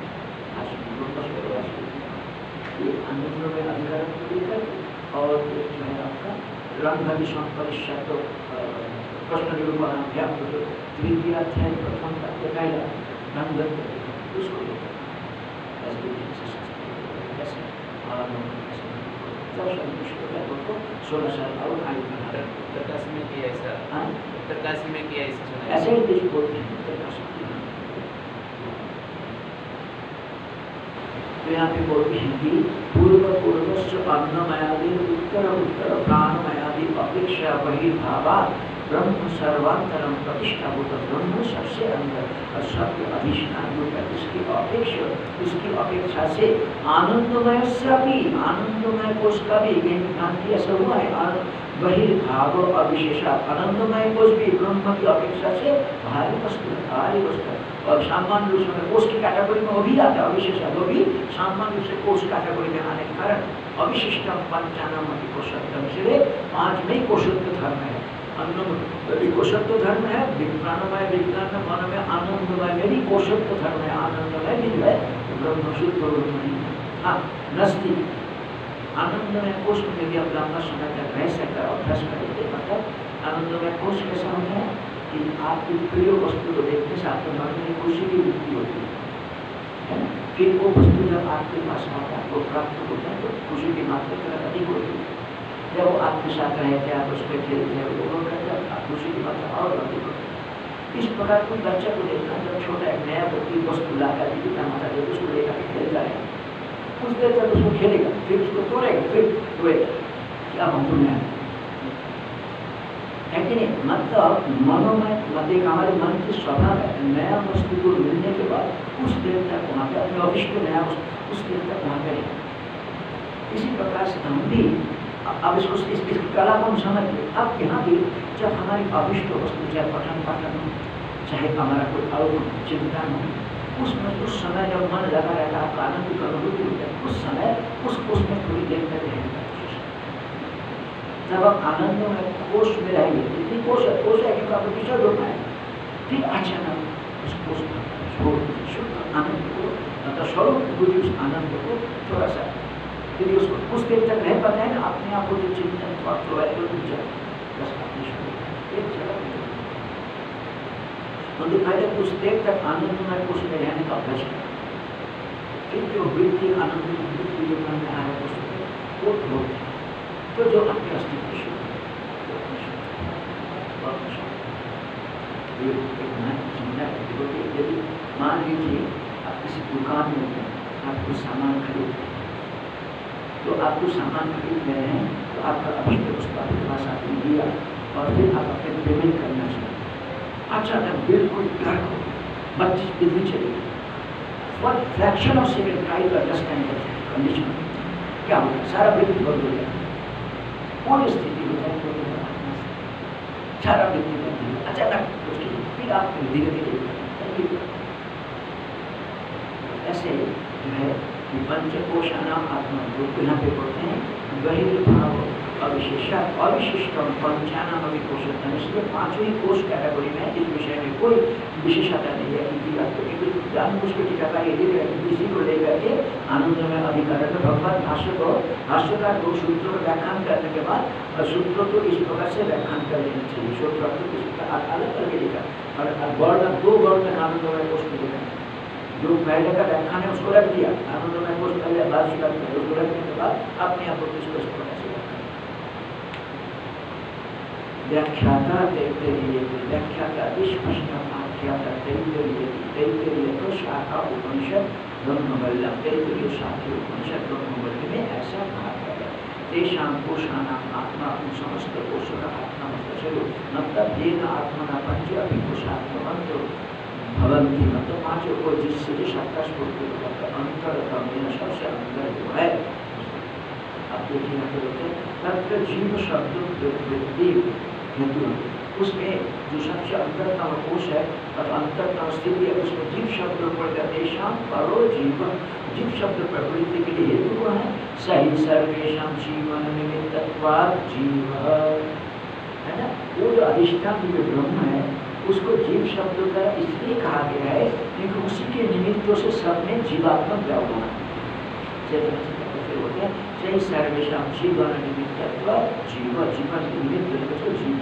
S1: ये आनंदमय अधिकरण को लेकर और जो है आपका रंग विषम परिषद प्रश्न निरूपणाभ्याम जो तृतीय अध्याय प्रथम तक पहला रंग उसको लेकर तब संतुष्ट हो गया तो सोलह साल और आयु बढ़ा।
S2: उत्तरकाशी में किया ऐसा,
S1: हाँ
S2: उत्तरकाशी में किया ऐसा सुना है।
S1: ऐसे ही देश बोलते हैं उत्तरकाशी। तो यहाँ पे बोलते हैं कि पूर्व पूर्वस्य अन्नमयादि उत्तर उत्तर प्राणमयादि अपेक्षा बहिर्भावा ब्रह्म सर्वांतरम प्रतिष्ठाभूत ब्रह्म सबसे अंदर और सबके अधिष्ठान रूप है। इसकी अपेक्षा इसकी अपेक्षा से आनंदमय से भी आनंदमय कोश का भी भ्रांति ऐसा हुआ है। बहिर्भाव अविशेष आनंदमय कोश भी ब्रह्म की अपेक्षा से भारी वस्तु है, भारी वस्तु है। और सामान्य रूप से कोश की कैटेगरी में वो भी आता है, अविशेष वो भी सामान्य रूप से कोश कैटेगरी में आने के कारण अविशिष्टम पंचानम कोशत्तम, इसलिए पांच में कोशत्व धर्म है। अन्नमय कोशत्व धर्म है, प्राणमय विज्ञान मन में आनंदमय में भी कोशत्व धर्म है। आनंदमय भी जो है ब्रह्म शुद्ध ब्रह्म नहीं है। हाँ नस्ती आनंदमय कोश में भी आप लंबा समय तक रह सकते अभ्यास करेंगे। मतलब आनंदमय कोश कैसा होता है कि आपकी प्रिय वस्तु को देखने से आपके मन में खुशी की वृद्धि होती है। फिर वो वस्तु जब आपके पास आता है वो प्राप्त होता है तो खुशी की मात्रा अधिक होती है। जब वो आपके साथ रहते हैं आप उस पर खेलते हैं वो करते हैं खुशी की मात्रा और अधिक होती है। इस प्रकार को बच्चे को देखना जब छोटा एक नया व्यक्ति वस्तु ला कर पिता माता जब उसको लेकर खेलता है कुछ देर तक उसको खेलेगा फिर उसको तोड़ेगा फिर रोएगा क्या हमको नया है कि नहीं। मतलब मनोमय मतलब हमारे मन की स्वभाव है नया वस्तु को मिलने के बाद कुछ देर तक वहाँ पे अपने अभिष्ट नया वस्तु उस देर तक वहाँ करेगा। इसी प्रकार से हम भी अब इसको इस, इस कला को हम समझते। अब यहाँ भी जब हमारी अभिष्ट वस्तु चाहे पठन पाठन हो चाहे हमारा कोई और चिंता हो उसमें उस समय जब मन लगा रहता है आपका आनंद की अनुभूति होता है उस समय उस उसमें थोड़ी देर तक रहने का जब आप आनंद में कोष में रहेंगे जितनी कोष है कोष है कि आपको विषय होता है फिर अचानक उस कोष छोड़ शुद्ध आनंद को मतलब स्वरूप बुद्धि उस आनंद को थोड़ा सा फिर उसको कुछ देर तक रह पाता है ना अपने आप को जो चिंतन थोड़ा थोड़ा बस अपने एक जगह तो दिखाई दे कुछ देर तक आनंद में कुछ में रहने का अभ्यास करें। फिर जो वृत्ति आनंद में वृत्ति जो मन में आ रहा है वो लोग तो जो आपके अस्तित्व यदि मान लीजिए आप किसी दुकान में हैं आप कुछ सामान खरीदते हैं तो आप कुछ सामान खरीद रहे हैं तो आपका अभिष्ट वस्तु आपके पास आपने दिया और फिर आप अपने पेमेंट करना चाहिए। अचानक बिल्कुल डार्क हो गया बत्तीस बिजली चली गई for fraction of second try to understand condition क्या होगा सारा बिल्कुल बंद हो गया कौन स्थिति होता है सारा बिल्कुल बंद हो गया अचानक फिर आप धीरे धीरे ऐसे जो है पंचकोशानाम आत्मा को यहाँ पे बोलते हैं बहिर्भाव अविशेषा अविशिष्टम पंचानाम अभिकोशतम इसलिए पांचों ही कोश कैटेगरी में इस विषय में कोई विशेषता नहीं है। क्योंकि जानबूझ के टीकाकार इसी को लेकर के आनंद में अधिकरण में भगवान भाष्य को भाष्यकार दो सूत्रों का व्याख्यान करने के बाद सूत्रों को इस प्रकार से व्याख्यान कर लेना चाहिए। सूत्र अलग करके लिखा और वर्ण दो वर्ण में आनंद में कोश को लिखा जो पहले का व्याख्यान है उसको रख दिया आनंद में कोश पहले भाष्य उसको रखने के बाद अपने आप को इसको इस प्रकार से व्याख्याता तैत्तरीय व्याख्याता विस्पष्ट आख्याता तैत्तरीय तैत्तरीय तो शाखा उपनिषद ब्रह्मवल्लभ तैत्तरीय शाखा उपनिषद ब्रह्मवल्लभ में ऐसा कहा गया है तेषां कोशानां आत्मा समस्त कोशों का आत्मा मतलब चलो मतलब ये न आत्मा पंच अभी कोशात्मवंतो भवन्ति मतलब पांचों को जिससे जो सत्ता स्फूर्ति मतलब अंतर का मेरा सबसे अंतर जो है आप देखिए यहाँ पे बोलते हैं तत्र जीव शब्द वृद्धि हेतु उसमें जो सबसे अंतर का कोश है और अंतर का स्थिति है उसमें जीव शब्द पर देशां परो जीवन जीव शब्द प्रवृत्ति के लिए हेतु हुआ है सही सर्वेशम जीवन निमित्तत्वात् जीव है ना। वो जो अधिष्ठान जो ब्रह्म है उसको जीव शब्द का इसलिए कहा गया है क्योंकि उसी के निमित्तों से सब में जीवात्मक व्यवहार चेतन होते हैं सही सर्वेशम जीवन निमित्तत्वात् जीव जीवन के निमित्त तो जीव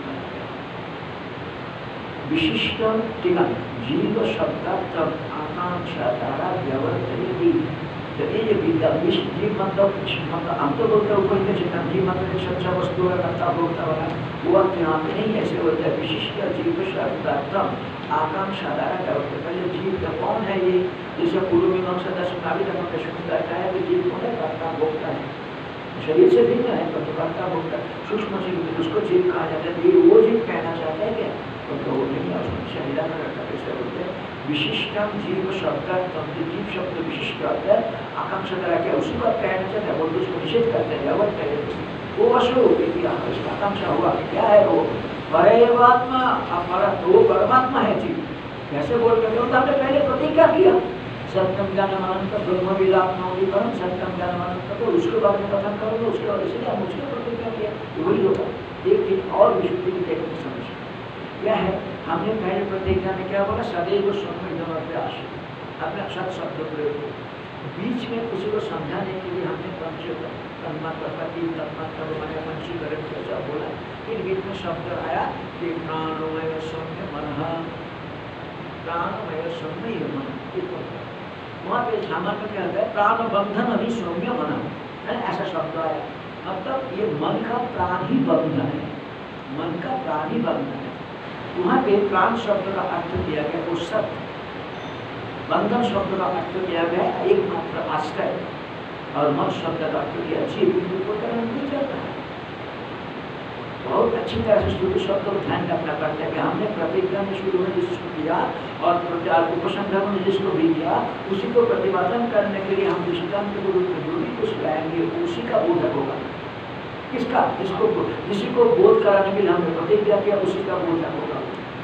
S1: विशिष्ट टीका जीव शब्द तब आकांक्षा द्वारा व्यवर्तयति तो ये विद्या जीव मतलब मतलब हम तो बोलते हैं ऊपर के चेतन जीव मतलब सच्चा वस्तु का करता भोगता वाला वो अर्थ यहाँ पे नहीं ऐसे होता है। विशिष्ट जीव शब्दार्थम आकांक्षा द्वारा क्या होता है। पहले जीव का कौन है ये, जैसे पूर्व मीमांसा दर्शन का भी तक शुक्र है कि जीव कौन है, करता भोगता है, शरीर से भिन्न है पर करता भोगता सूक्ष्म जीव उसको जीव कहा जाता है। ये वो जीव कहना चाहता है क्या, तो वो नहीं है, उसको शरीर कैसे बोलते हैं। विशिष्टम जीव शब्दार्थम जीव शब्द विशिष्ट होता है आकांक्षा द्वारा क्या उसी को कहना चाहता है, वो तो उसको निषेध करते हैं अवध कहते हैं वो अशुभ इसका आकांक्षा हुआ क्या है वो परमात्मा हमारा वो परमात्मा है जीव कैसे बोल करते हो। तो हमने पहले प्रतिज्ञा किया सत्यम ज्ञानम अनंत ब्रह्म विलापनोगी परम सत्यम ज्ञानम अनंत, तो उसके बारे में कथन करोगे उसके बाद इसलिए हम उसके प्रतिज्ञा किया वही होगा। एक चीज और विशुद्धि की टेक्निक समझ क्या है, हमने पहले प्रतिज्ञा में क्या बोला सदैव अभ्यास अपने सत शब्द प्रयोग बीच में किसी को समझाने के लिए हमने पंच तन्मात्रा तीन तन्मात्रा मैंने पंचीकरण कैसा बोला, फिर बीच में शब्द आया कि प्राणमय सौम्य मन प्राणमय सौम्य मन, वहाँ पे सामान्य में क्या होता है प्राण बंधन अभी सौम्य मन है ऐसा शब्द आया, मतलब ये मन का प्राण ही बंधन है, मन का प्राण ही बंधन है। वहाँ पे प्राण शब्द का अर्थ किया गया वो सत्य, बंधन शब्द का अर्थ किया गया एकमात्र आश्रय, और मन शब्द का अर्थ किया जीव को नहीं करता है। बहुत अच्छी तरह से स्तुति शब्द को ध्यान रखना पड़ता है कि हमने प्रतिज्ञा में शुरू में जिसको किया और उपसंहार में जिसको भी किया उसी को प्रतिपादन करने के लिए हम दृष्टांत के रूप में जो भी कुछ लाएंगे उसी का बोधक होगा। किसका, जिसको किसी को बोध कराने के लिए हमने प्रतिज्ञा किया उसी का बोधक होगा।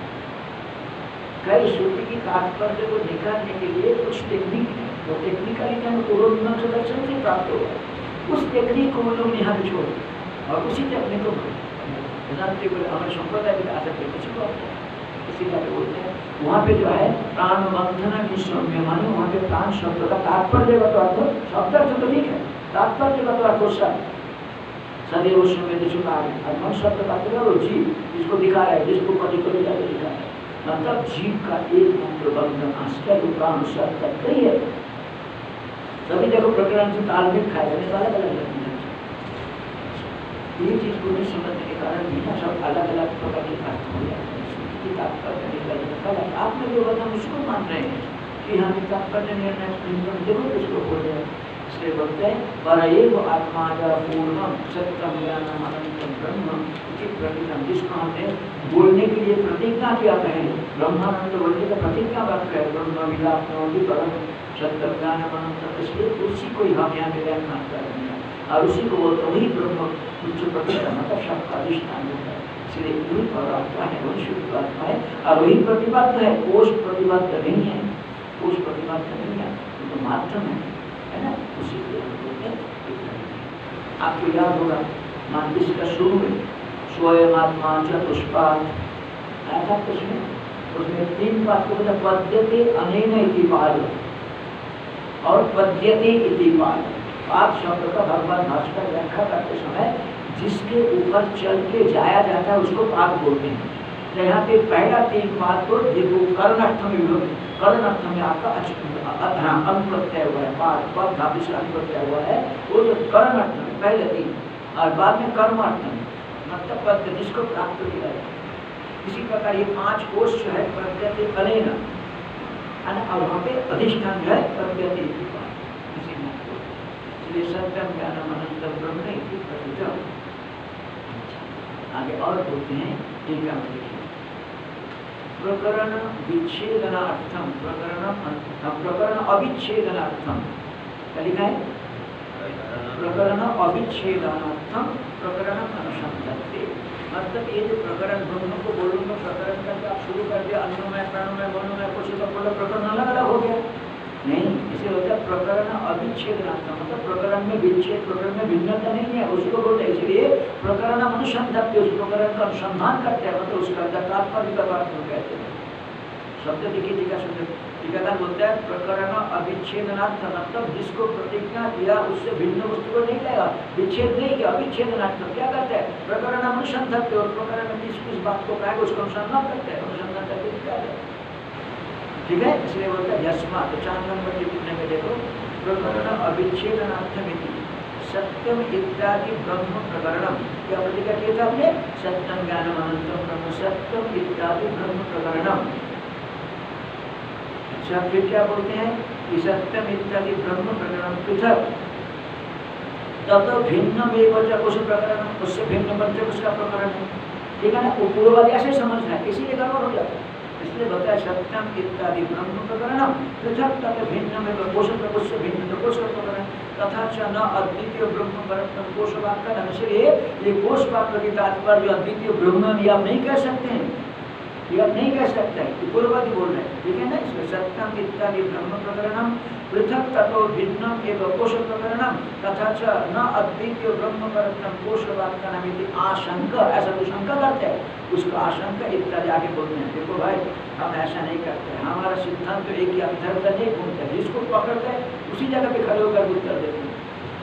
S1: कई श्रुति की तात्पर्य को निकालने के लिए कुछ टेक्निक है, वो टेक्निकली हमें पूर्व मीमांसा दर्शन से प्राप्त होगा, उस टेक्निक को हम लोग यहाँ पे छोड़ और उसी टेक्निक को जानते हुए हमारे संप्रदाय के आधार पर किसी को किसी का बोलते हैं। वहाँ पे जो है प्राण बंधन की सौम्य माने वहाँ पे प्राण शब्द का तात्पर्य का तो अर्थ शब्द अर्थ तो ठीक है, तात्पर्य का तो अर्थ सत्य सदैव उसमें दिशा और मन शब्द का तो जीव जिसको दिखा रहा है, जिसको पति को दिखा रहा है, मतलब जीव का एक मात्र बंधन आश्रय को प्राण शब्द करते ही है। तभी देखो प्रकरण से तालमेल खाए जाने वाला अलग अलग ये चीज को नहीं समझने के कारण बिना सब अलग अलग प्रकार के अर्थ हो जाते हैं। तात्पर्य निकल आप में जो बता उसको मान रहे हैं कि हमें तात्पर्य निर्णय देखो किसको बोल रहे हैं, इसलिए बोलते हैं पर एक आत्मा पूर्णम सत्यम ज्ञानम अनंतम ब्रह्म प्रतिज्ञा, जिसको हमने बोलने के लिए प्रतिज्ञा किया पहले ब्रह्मानंद बोलने का प्रतिज्ञा करते हैं ब्रह्म विलापनोगी परम सत्यम ज्ञानम अनंतम, इसलिए उसी को हम यहाँ पे व्याख्या कर रहे हैं और उसी को बोलते वही ब्रह्म उच्च प्रतिष्ठा मतलब सबका अधिष्ठान होता है। इसलिए वही परमात्मा है, वही शुद्ध आत्मा है और वही प्रतिबद्ध है, कोष प्रतिबद्ध नहीं है, कोष प्रतिबद्ध नहीं है तो माध्यम है, है ना, उसी को हम बोलते हैं। आपको याद होगा मानविश का शुरू में स्वयं आत्मा चतुष्पाद आया था उसमें, उसमें तीन बात को बोला पद्यते अनेन इति पाद और पद्यते इति पाद। पाद शब्द का भगवान भास्कर व्याख्या करते समय जिसके ऊपर चल के जाया जाता है उसको पाद बोलते हैं। तो यहाँ पे पहला तीन पाद को देखो कर्णार्थ में कर्णार्थ में आपका अंग प्रत्यय हुआ है, पाद पद धातु से अंग प्रत्यय हुआ है, वो जो कर्णार्थ में पहले तीन और बाद में कर्मार्थ में मतलब पद जिसको प्राप्त किया जाए। इसी प्रकार ये पांच कोष जो है प्रत्यय अनेन है ना, और वहाँ पे अधिष्ठान जो है प्रत्यय इसी में इसलिए सत्यम ज्ञानम अनंतम ब्रह्म नहीं। आगे और बोलते हैं टीका में देखिए प्रकरण विच्छेदनार्थम प्रकरण प्रकरण अविच्छेदनार्थम क्या लिखा है, प्रकरण अविच्छेदनार्थम प्रकरण अनुसंधत्ते, मतलब ये जो प्रकरण दोनों को बोलूँगा प्रकरण करके आप शुरू कर दिया अन्नमय प्राणमय मनोमय कुछ तो बोलो प्रकरण अलग अलग हो गया नहीं, इसे होता है प्रकरण अविच्छेदनार्थम मतलब प्रकरण में विच्छेद प्रकरण में भिन्नता नहीं है उसको बोलते हैं। इसलिए प्रकरण अनुसंधत्ते उस प्रकरण का अनुसंधान करते हैं मतलब उसका तात्पर्य का बात कहते हैं। शब्द देखिए टीका शब्द टीकाकार बोलता है प्रकरण अविच्छेदनार्थ मतलब जिसको प्रतिज्ञा किया उससे भिन्न वस्तु को नहीं लेगा, विच्छेद नहीं किया अविच्छेदनार्थ क्या करते हैं प्रकरण अनुसंधत्ते और प्रकरण में किस किस बात को कहेगा उसको अनुसंधान करते हैं, अनुसंधान करके क्या है ठीक है। इसलिए बोलता है यस्मा तो चार नंबर के लिखने में देखो प्रकरण अविच्छेदनार्थमिति सत्यम इत्यादि ब्रह्म प्रकरणम। क्या प्रतिज्ञा किया था हमने? सत्यम ज्ञानम अनंतम ब्रह्म सत्यम इत्यादि ब्रह्म प्रकरणम। अच्छा, फिर क्या बोलते हैं कि सत्यम इत्यादि ब्रह्म प्रकरणम पृथक तब भिन्न उस प्रकरण, उससे भिन्न बच्चे उसका प्रकरण है। ठीक है ना? वो पूर्ववादी ऐसे समझना है, इसीलिए गड़बड़ हो जाता है। इसलिए बताया सत्यम इत्यादि ब्रह्म प्रकरणम पृथक तब भिन्न में कोश उससे भिन्न कोश प्रकरण तथा च न अद्वितीय ब्रह्म परम कोश वाक्य ढंग से ये कोश वाक्य की तात्पर्य अद्वितीय ब्रह्म भी आप नहीं कह सकते हैं, ये आप नहीं कह सकते हैं, पूर्ववादी बोल रहे हैं। ठीक है ना? इसमें सत्यम इत्यादि ब्रह्म प्रकरणम पृथक ततो भिन्नम एवं कोश प्रकरणम तथा च न अद्वितीय ब्रह्म परम कोश वाक्य नामिति आशंका, ऐसा तो शंका करते हैं, उसको आशंका इत्यादि आगे बोलते हैं। देखो भाई, हम ऐसा नहीं करते, हमारा सिद्धांत तो एक ही, इधर उधर नहीं घूमते, जिसको पकड़ते हैं उसी जगह पे खड़े होकर उत्तर देते हैं।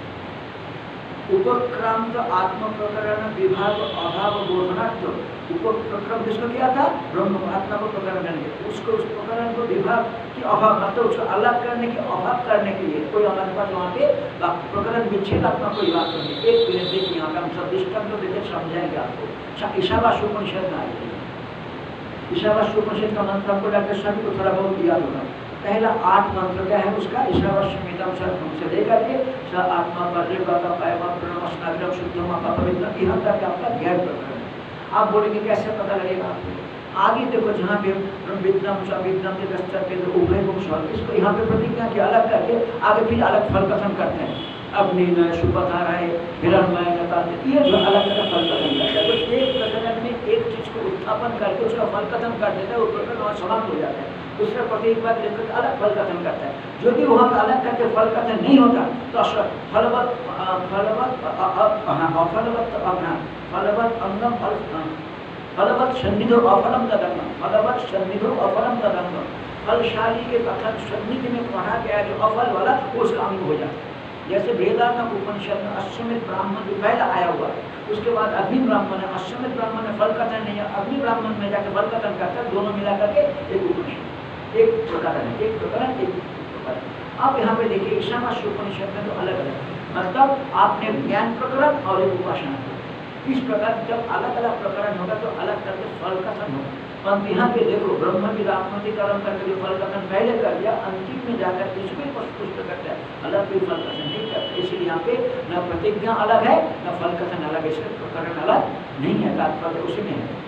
S1: उपक्रांत आत्म प्रकरण विभाग अभाव बोधनार्थ, उपक्रम जिसको किया था ब्रह्म आत्मा को प्रकरण करने के, उसको उस प्रकरण को विभाग की अभाव मतलब उसको अलग करने की अभाव करने के लिए कोई हमारे पास वहाँ पे प्रकरण विच्छेद आत्मा को विभाग करने। एक मिनट देखिए, यहाँ पे हम सब दृष्टांत तो देते समझाएंगे आपको। ईशावास्य उपनिषद में आएगी, ईशावास्य उपनिषद का मंत्र आपको डॉक्टर सभी को थोड़ा बहुत याद होगा। पहला आठ मंत्र क्या है उसका? ईशावास्यमिदं सर्वं से लेकर के स आत्मा पर्यवत पायव प्रणमस्नाग्रम शुद्धम अपवित्रम, यहाँ तक आपका ज्ञान प्रकरण है। आप बोलेंगे कैसे पता लगेगा आपको? आगे देखो, जहाँ पे विद्यम सविद्यम उभय को इसको यहाँ पे प्रतिज्ञा की अलग करके आगे फिर अलग फल कथन करते हैं। अग्नि न सुपधाराय हिरण्मय नता, ये जो अलग अलग फल कथन करते हैं। तो एक प्रकरण में एक चीज को उत्थापन करके उसका फल कथन कर देता है, वो प्रकरण वहाँ समाप्त हो जाता है। दूसरा प्रत्येक बार लेकर अलग फल कथन करता है। जो भी वहाँ पर अलग करके फल कथन नहीं होता तो फलवत फलवत अफलवत फलवत अंगम फलवत सन्निधो अफलम तदंगम, फलवत सन्निधो अफलम तदंगम, फलशाली के कथन सन्निधि में पढ़ा गया जो अफल वाला वो उसका अंग हो जाता है। जैसे वेदांत उपनिषद में अश्वमेध ब्राह्मण जो पहला आया हुआ है, उसके बाद अग्नि ब्राह्मण है, अश्वमेध ब्राह्मण में फल कथन नहीं है, अग्नि ब्राह्मण में जाकर फल कथन करता है, दोनों मिला करके एक उपनिषद, एक प्रकरण है, एक प्रकरण एक प्रकरण। अब यहाँ पे देखिए ईशावास्य उपनिषद में तो अलग अलग, मतलब आपने ज्ञान प्रकरण और एक उपासना प्रकरण, इस प्रकार जब अलग अलग प्रकरण होगा तो अलग करके फल कथन होगा। परंतु यहाँ पे देखो ब्रह्म विदात्मतिकरण करके जो फल कथन पहले कर दिया, अंतिम में जाकर इसमें पुष्ट करता है, अलग कोई फल कथन नहीं करता। इसलिए यहाँ पे न प्रतिज्ञा अलग है न फल कथन अलग है, इसलिए प्रकरण अलग नहीं है, तात्पर्य उसी में है।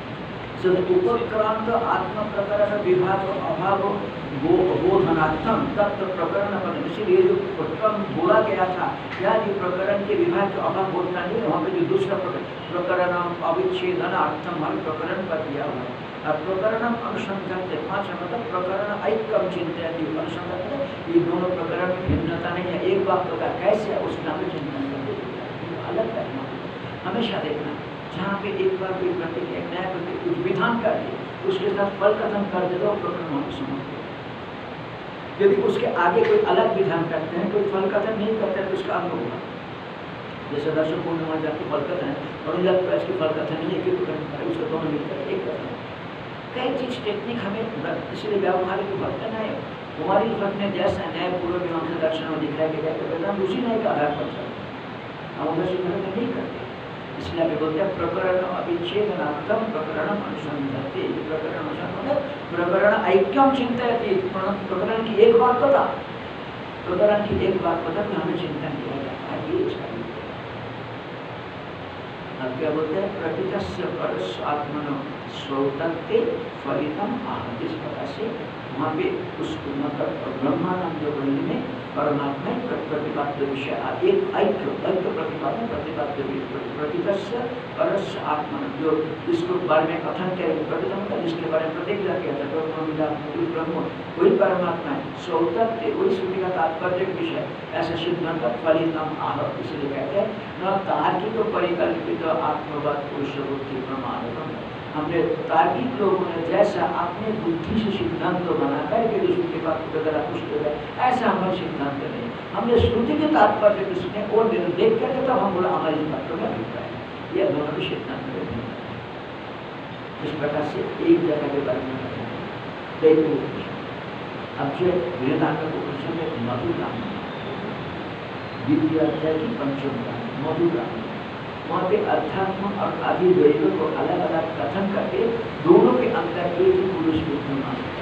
S1: उपक्रांत आत्म प्रकरण विभाग अभाव बोधनार्थम तत्व प्रकरण पद, इसीलिए जो प्रकरण बोला गया था या जो प्रकरण के विभाग का अभाव बोलना नहीं, वहाँ पे जो दूसरा प्रकरण प्रकरण अविच्छेदनार्थम हर प्रकरण पर दिया हुआ है। अब प्रकरण अनुसंधान से पाँच मतलब प्रकरण ऐक्यम चिंतयति, अनुसंधान ये दोनों प्रकरण में भिन्नता नहीं है, एक बात होगा कैसे उसका हमें चिंतन करते अलग करना, हमेशा देखना जहाँ पे एक बार कोई प्रतिज्ञा एक नया प्रति कुछ विधान कर दे उसके साथ फल कथन कर दे तो प्रकरण वहाँ पर समाप्त हो। यदि उसके आगे कोई अलग विधान करते हैं, कोई फल कथन नहीं करते हैं तो उसका अंग होगा। जैसे दर्शन पूर्णिमा जाति फल कथन है और प्रयास की फल कथन नहीं है कि प्रकरण उसको दोनों मिलकर एक कथन। कई चीज टेक्निक हमें इसलिए व्यावहारिक बर्तन है, कुमारी फट ने जैसा न्याय पूर्व मीमांसा दर्शन में दिखाया गया तो वेदांत उसी न्याय का आधार पर चलता है, हम उधर से नहीं करते। इसलिए अभी बोलते हैं प्रकरण अविच्छेदनार्थम प्रकरण अनुसंधाते, प्रकरण अनुसंधान प्रकरण ऐक्यम चिंतयति, प्रकरण की एक बात पता, प्रकरण की एक बात पता तो हमें चिंतन किया जाता है, ये इसका अब क्या बोलते हैं प्रकृतस्य परस्य आत्मनो स्वतंत्र फलितम आह, इस प्रकार से वहाँ पे उस मतलब ब्रह्मानंद वृंद में परमात्मा प्रतिपाद्य विषय एक ऐक्य ऐक्य प्रतिपादन प्रतिपाद्य प्रकृतस्य परस्य आत्मन, जो इसको बारे में कथन करेंगे प्रतिपद मतलब जिसके बारे में प्रतिज्ञा किया था ब्रह्म वही परमात्मा है, स्वतंत्र वही श्रुति का तात्पर्य विषय, ऐसा सिद्धांत फलितम आह, इसलिए कहते हैं न तार्किक परिकल्पित आत्मवाद पुरुष बुद्धि प्रमाणम। हमने तार्किक लोगों ने जैसा अपने बुद्धि से सिद्धांत बना करके जो श्रुति बात वगैरह पुष्ट हो गया, ऐसा हमारे सिद्धांत नहीं, हमने श्रुति के तात्पर्य किसने और देख करके तब हम बोला हमारी बात में अभिप्राय है, यह दोनों भी सिद्धांत नहीं। इस प्रकार से एक जगह के बारे में अब जो वेदांत उपनिषद में मधु नाम द्वितीय अध्याय की पंचम कहानी मधुरा, वहाँ पे अध्यात्म और अधिदैव को अलग अलग कथन करके दोनों के अंदर एक ही पुरुष विद्यमान है।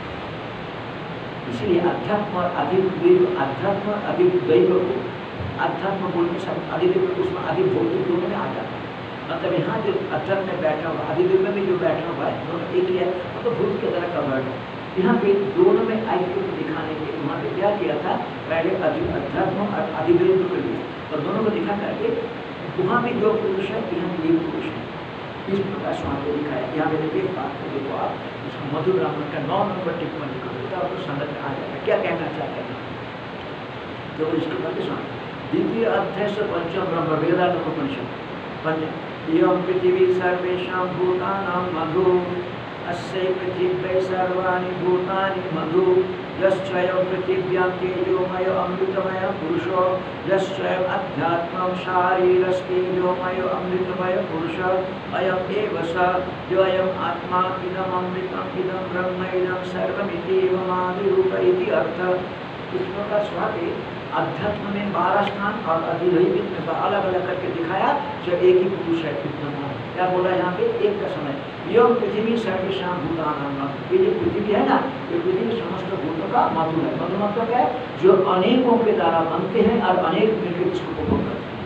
S1: इसलिए अध्यात्म और अधिदैव, अध्यात्म और अधिदैव को अध्यात्म बोलने से अधिदैव उसमें अधिभौतिक दोनों में आ जाता है। मतलब यहाँ जो अध्यात्म में बैठा हुआ अधिदैव में जो बैठा हुआ है दोनों एक ही है, वो तो भूत की तरह का वर्ड है। यहाँ पे दोनों में ऐक्य को दिखाने के वहाँ पे क्या किया था, पहले अध्यात्म और अधिदैव को लिया और दोनों को दिखा करके वहाँ भी जो पुरुष है यहाँ भी एक पुरुष है, इस प्रकार से वहाँ पे दिखाया। यहाँ पे देखिए बात को देखो आप, इसको मधुर ब्राह्मण का नौ नंबर टिप्पणी को देता है, आपको समझ में आ जाएगा क्या कहना चाहते हैं। तो इसके बाद सुन द्वितीय अध्याय से पंचम ब्रह्म वेदांतोपनिषद पंच एवं पृथ्वी सर्वेषां भूतानां मधु अस्यै पृथिव्यै सर्वाणि भूतानि मधु यश्चैव पृथिव्यां तेजोमय अमृतमय पुरुषो यश्चैव अध्यात्मं शारीरस्तेजोमय अमृतमय पुरुष अयम् एव स योऽयम् आत्मा इदम् अमृतम् इदं ब्रह्म इदं सर्वमिति एवमादिरूप इति अर्थ। इस प्रकार स्वामी अध्यात्म में बारह स्थान और अधिदैविक में अलग अलग करके दिखाया जो एक ही पुरुष है विद्यमान। क्या बोला यहाँ पे एक का समय यह पृथ्वी सर्वेषां भूतानां, ये जो पृथ्वी है ना, ये पृथ्वी समस्त भूतों का मधु है। मधु मतलब क्या है, जो अनेकों के द्वारा बनते हैं और अनेक मिलकर इसको उपभोग करते हैं,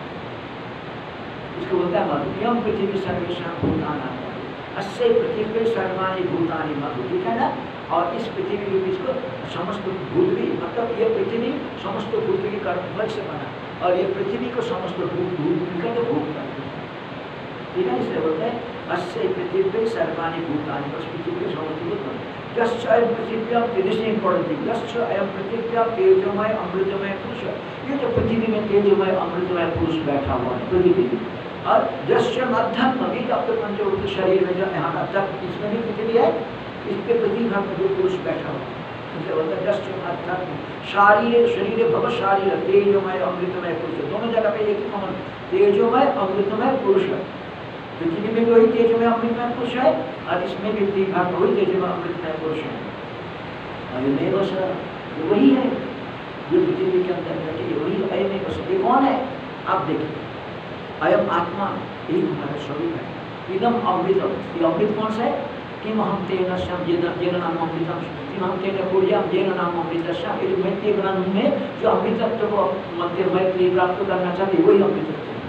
S1: इसको बोलता है मधु। यह पृथ्वी सर्वेषां भूतानां अस्यै पृथ्वी सर्वाणि भूतानि मधु, ठीक है ना। और इस पृथ्वी के इसको समस्त भूत भी, मतलब ये पृथ्वी समस्त भूत के कर्म से बना और ये पृथ्वी को समस्त भूत भूत मिलकर तो भोग करते हैं, ठीक है। इसलिए बोलते हैं अस्यै पृथ्वी सर्वाणि भूतानि, बस पृथ्वी के समस्त भूत बने। यश्चैव पृथिव्यां, दिस इज इंपॉर्टेंट, यश्चैव पृथिव्यां तेजोमय अमृतमय पुरुष, ये जो पृथ्वी में तेजोमय अमृतमय पुरुष बैठा हुआ है पृथ्वी में। और यश्चैव अध्यात्म भी, अब तो पंचभूत शरीर में जो यहाँ अध्यात्म इसमें भी पृथ्वी है, इसके पृथ्वी भाग में जो पुरुष बैठा हुआ है उसे बोलता है यश्चैव अध्यात्म शारीर शरीर भव शारीर तेजोमय अमृतमय पुरुष। दोनों जगह पे एक ही कॉमन, तेजोमय अमृतमय पुरुष है। पृथ्वी में भी वही तेजोमय अमृतमय पुरुष है और इसमें भी तीन भाग वही तेजोमय अमृतमय पुरुष है। और ये वही वही है जो पृथ्वी के अंदर बैठे, वही अयम ये कौन है आप देखिए, अयम आत्मा यही हमारा स्वरूप है। इदम अमृतम, ये अमृत कौन सा है, किम हम तेन श्याम जेन नाम अमृतम, किम हम तेन पूर्याम जेन नाम अमृतश्याम। ये मैत्री ग्रंथ में जो अमृतत्व को मध्य मैत्री प्राप्त करना चाहते वही अमृतत्व है।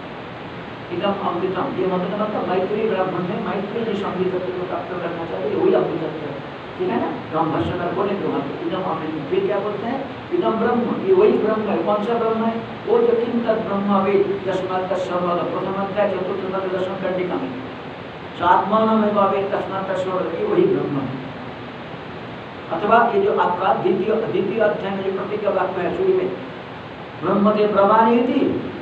S1: इदम अमृतम, ये मतलब मतलब मैत्री ब्राह्मण में मैत्री जिस अमृतत्व को प्राप्त करना चाहते वही अमृतत्व है, ठीक है ना। तो हम भाष्यकार बोले तो वहाँ पे इदम अमृतम, फिर क्या बोलते हैं इदम ब्रह्म, ये वही ब्रह्म है। कौन सा ब्रह्म है, वो जो किम तत् ब्रह्म वेद तस्मात् तत्सर्वम्, प्रथम अध्याय चतुर्थ पद दशम कंडिका में आत्मान में भावे तस्मात् तत्सर्वम्, ये वही ब्रह्म है। अथवा ये जो आपका द्वितीय द्वितीय अध्याय में जो प्रतिज्ञा वाक्य है शुरू में ब्रह्मते प्रमाणी थी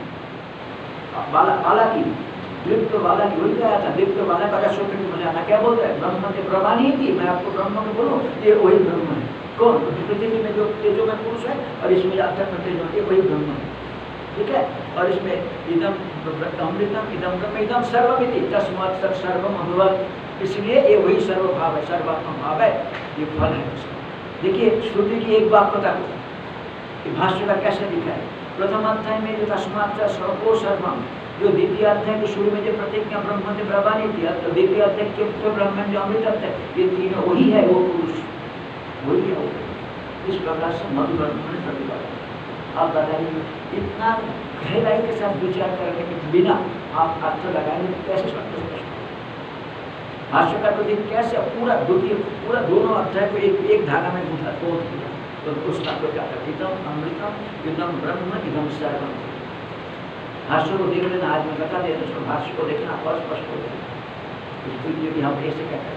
S1: बाला बाला की दीप्त बाला की वही कहा था, दीप्त बाला का सूत्र की मजा आना। क्या बोलता है ब्रह्मते प्रमाणी थी, मैं आपको ब्रह्म को बोलूं ये वही ब्रह्म है। कौन, पृथ्वी में जो तेजो में पुरुष है और इसमें अध्यात्म तेजो ये वही ब्रह्म है, ठीक है। और इसमें इदम अमृतम इदम ब्रह्म इदम सर्वमिति तस्मात् तत् सर्वम् अभवत्, इसलिए ये वही सर्वभाव है, सर्वात्म भाव है, ये फल है उसका। देखिए श्रुति की एक बात बता दो भाष्य का कैसे लिखा है। प्रथम अध्याय में जो तस्मात् सर्वो सर्वम, जो द्वितीय अध्याय के शुरू में जो प्रतिज्ञा ब्रह्म से प्रभानी थी, तो द्वितीय अध्याय के तो ब्रह्म जो अमृत है, ये तीनों वही है, वो पुरुष वही है। इस प्रकार से मधु ब्रह्म ने प्रतिपादन। आप बताइए इतना गहराई के साथ विचार करने के बिना आप अर्थ लगाएंगे तो कैसे स्पष्ट भाष्य का प्रति कैसे पूरा द्वितीय पूरा दोनों अध्याय को एक एक धागा में घुसा तोड़ दिया, तो उसका तो क्या था इदम अमृतम इदम ब्रह्म इदम सर्वम। भाष्य को देख लेना, आज मैं बता देता उसको भाष्य को देखना और स्पष्ट हो जाएगा। इस वीडियो की हम ऐसे कहते हैं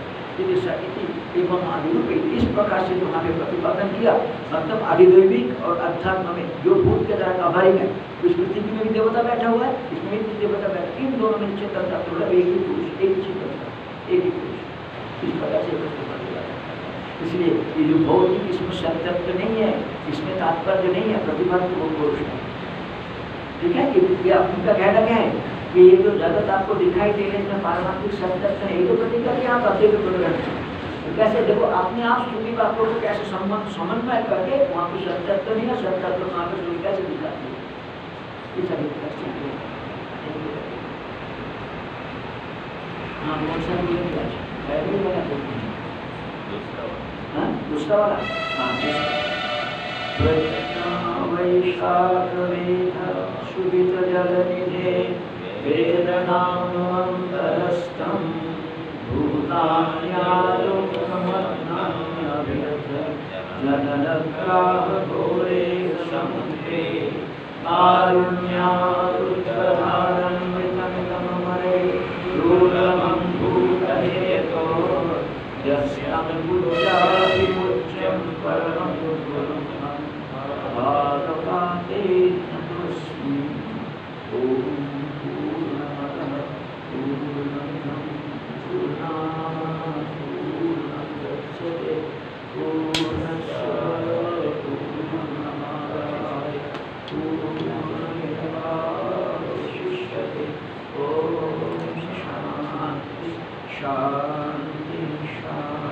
S1: एवं आदिरूप, इस प्रकार से जो हमें प्रतिपादन किया, मतलब आदिदैविक और अध्यात्म में जो भूत के द्वारा अभारी है, इस पृथ्वी में भी देवता बैठा हुआ है, इसमें भी देवता बैठा, इन दोनों में चेतन तत्व है, एक ही पुरुष एक ही चेतन एक ही पुरुष। इस प्रकार से प्रतिपादन किया है। इसलिए ये जो भौतिक इसमें सत्यत्व नहीं है, इसमें तात्पर्य नहीं है, प्रतिपादन वो पुरुष है, ठीक है। कि उनका कहना क्या है कि ये जो जगत आपको दिखाई दे रहे हैं इसमें पारमार्थिक सत्य है, ये तो प्रतिज्ञा की आप अध्यय कर तो कैसे देखो अपने आप स्तुति वाक्यों को कैसे संबंध समन्वय करके वहाँ पे सत्तत्व नहीं है, सत्तत्व वहाँ पे स्तुति कैसे दिखाती है, ये सभी क्वेश्चन है। हाँ कौन सा बोले क्या पहले वाला बोलते हैं हाँ दूसरा वाला हाँ वैशाखवेद सुवित जलनिधे वेदनामन्तरस्थं भूतान्यालोकमग्नान्यभिरत जननग्राहघोरे समुद्रे कारुण्यारुद्रधारन्वितमिदममरे दूरमं भूतहेतो यस्यानुबुद्ध्याभिमुच्यं परमं गुरुं भागवते नमस्मि। ॐ पूर्णमदः पूर्णमिदं पूर्णात् पूर्णमुदच्यते पूर्णस्य पूर्णमादाय पूर्णमेवावशिष्यते। ॐ शान्ति शान्ति शान्ति।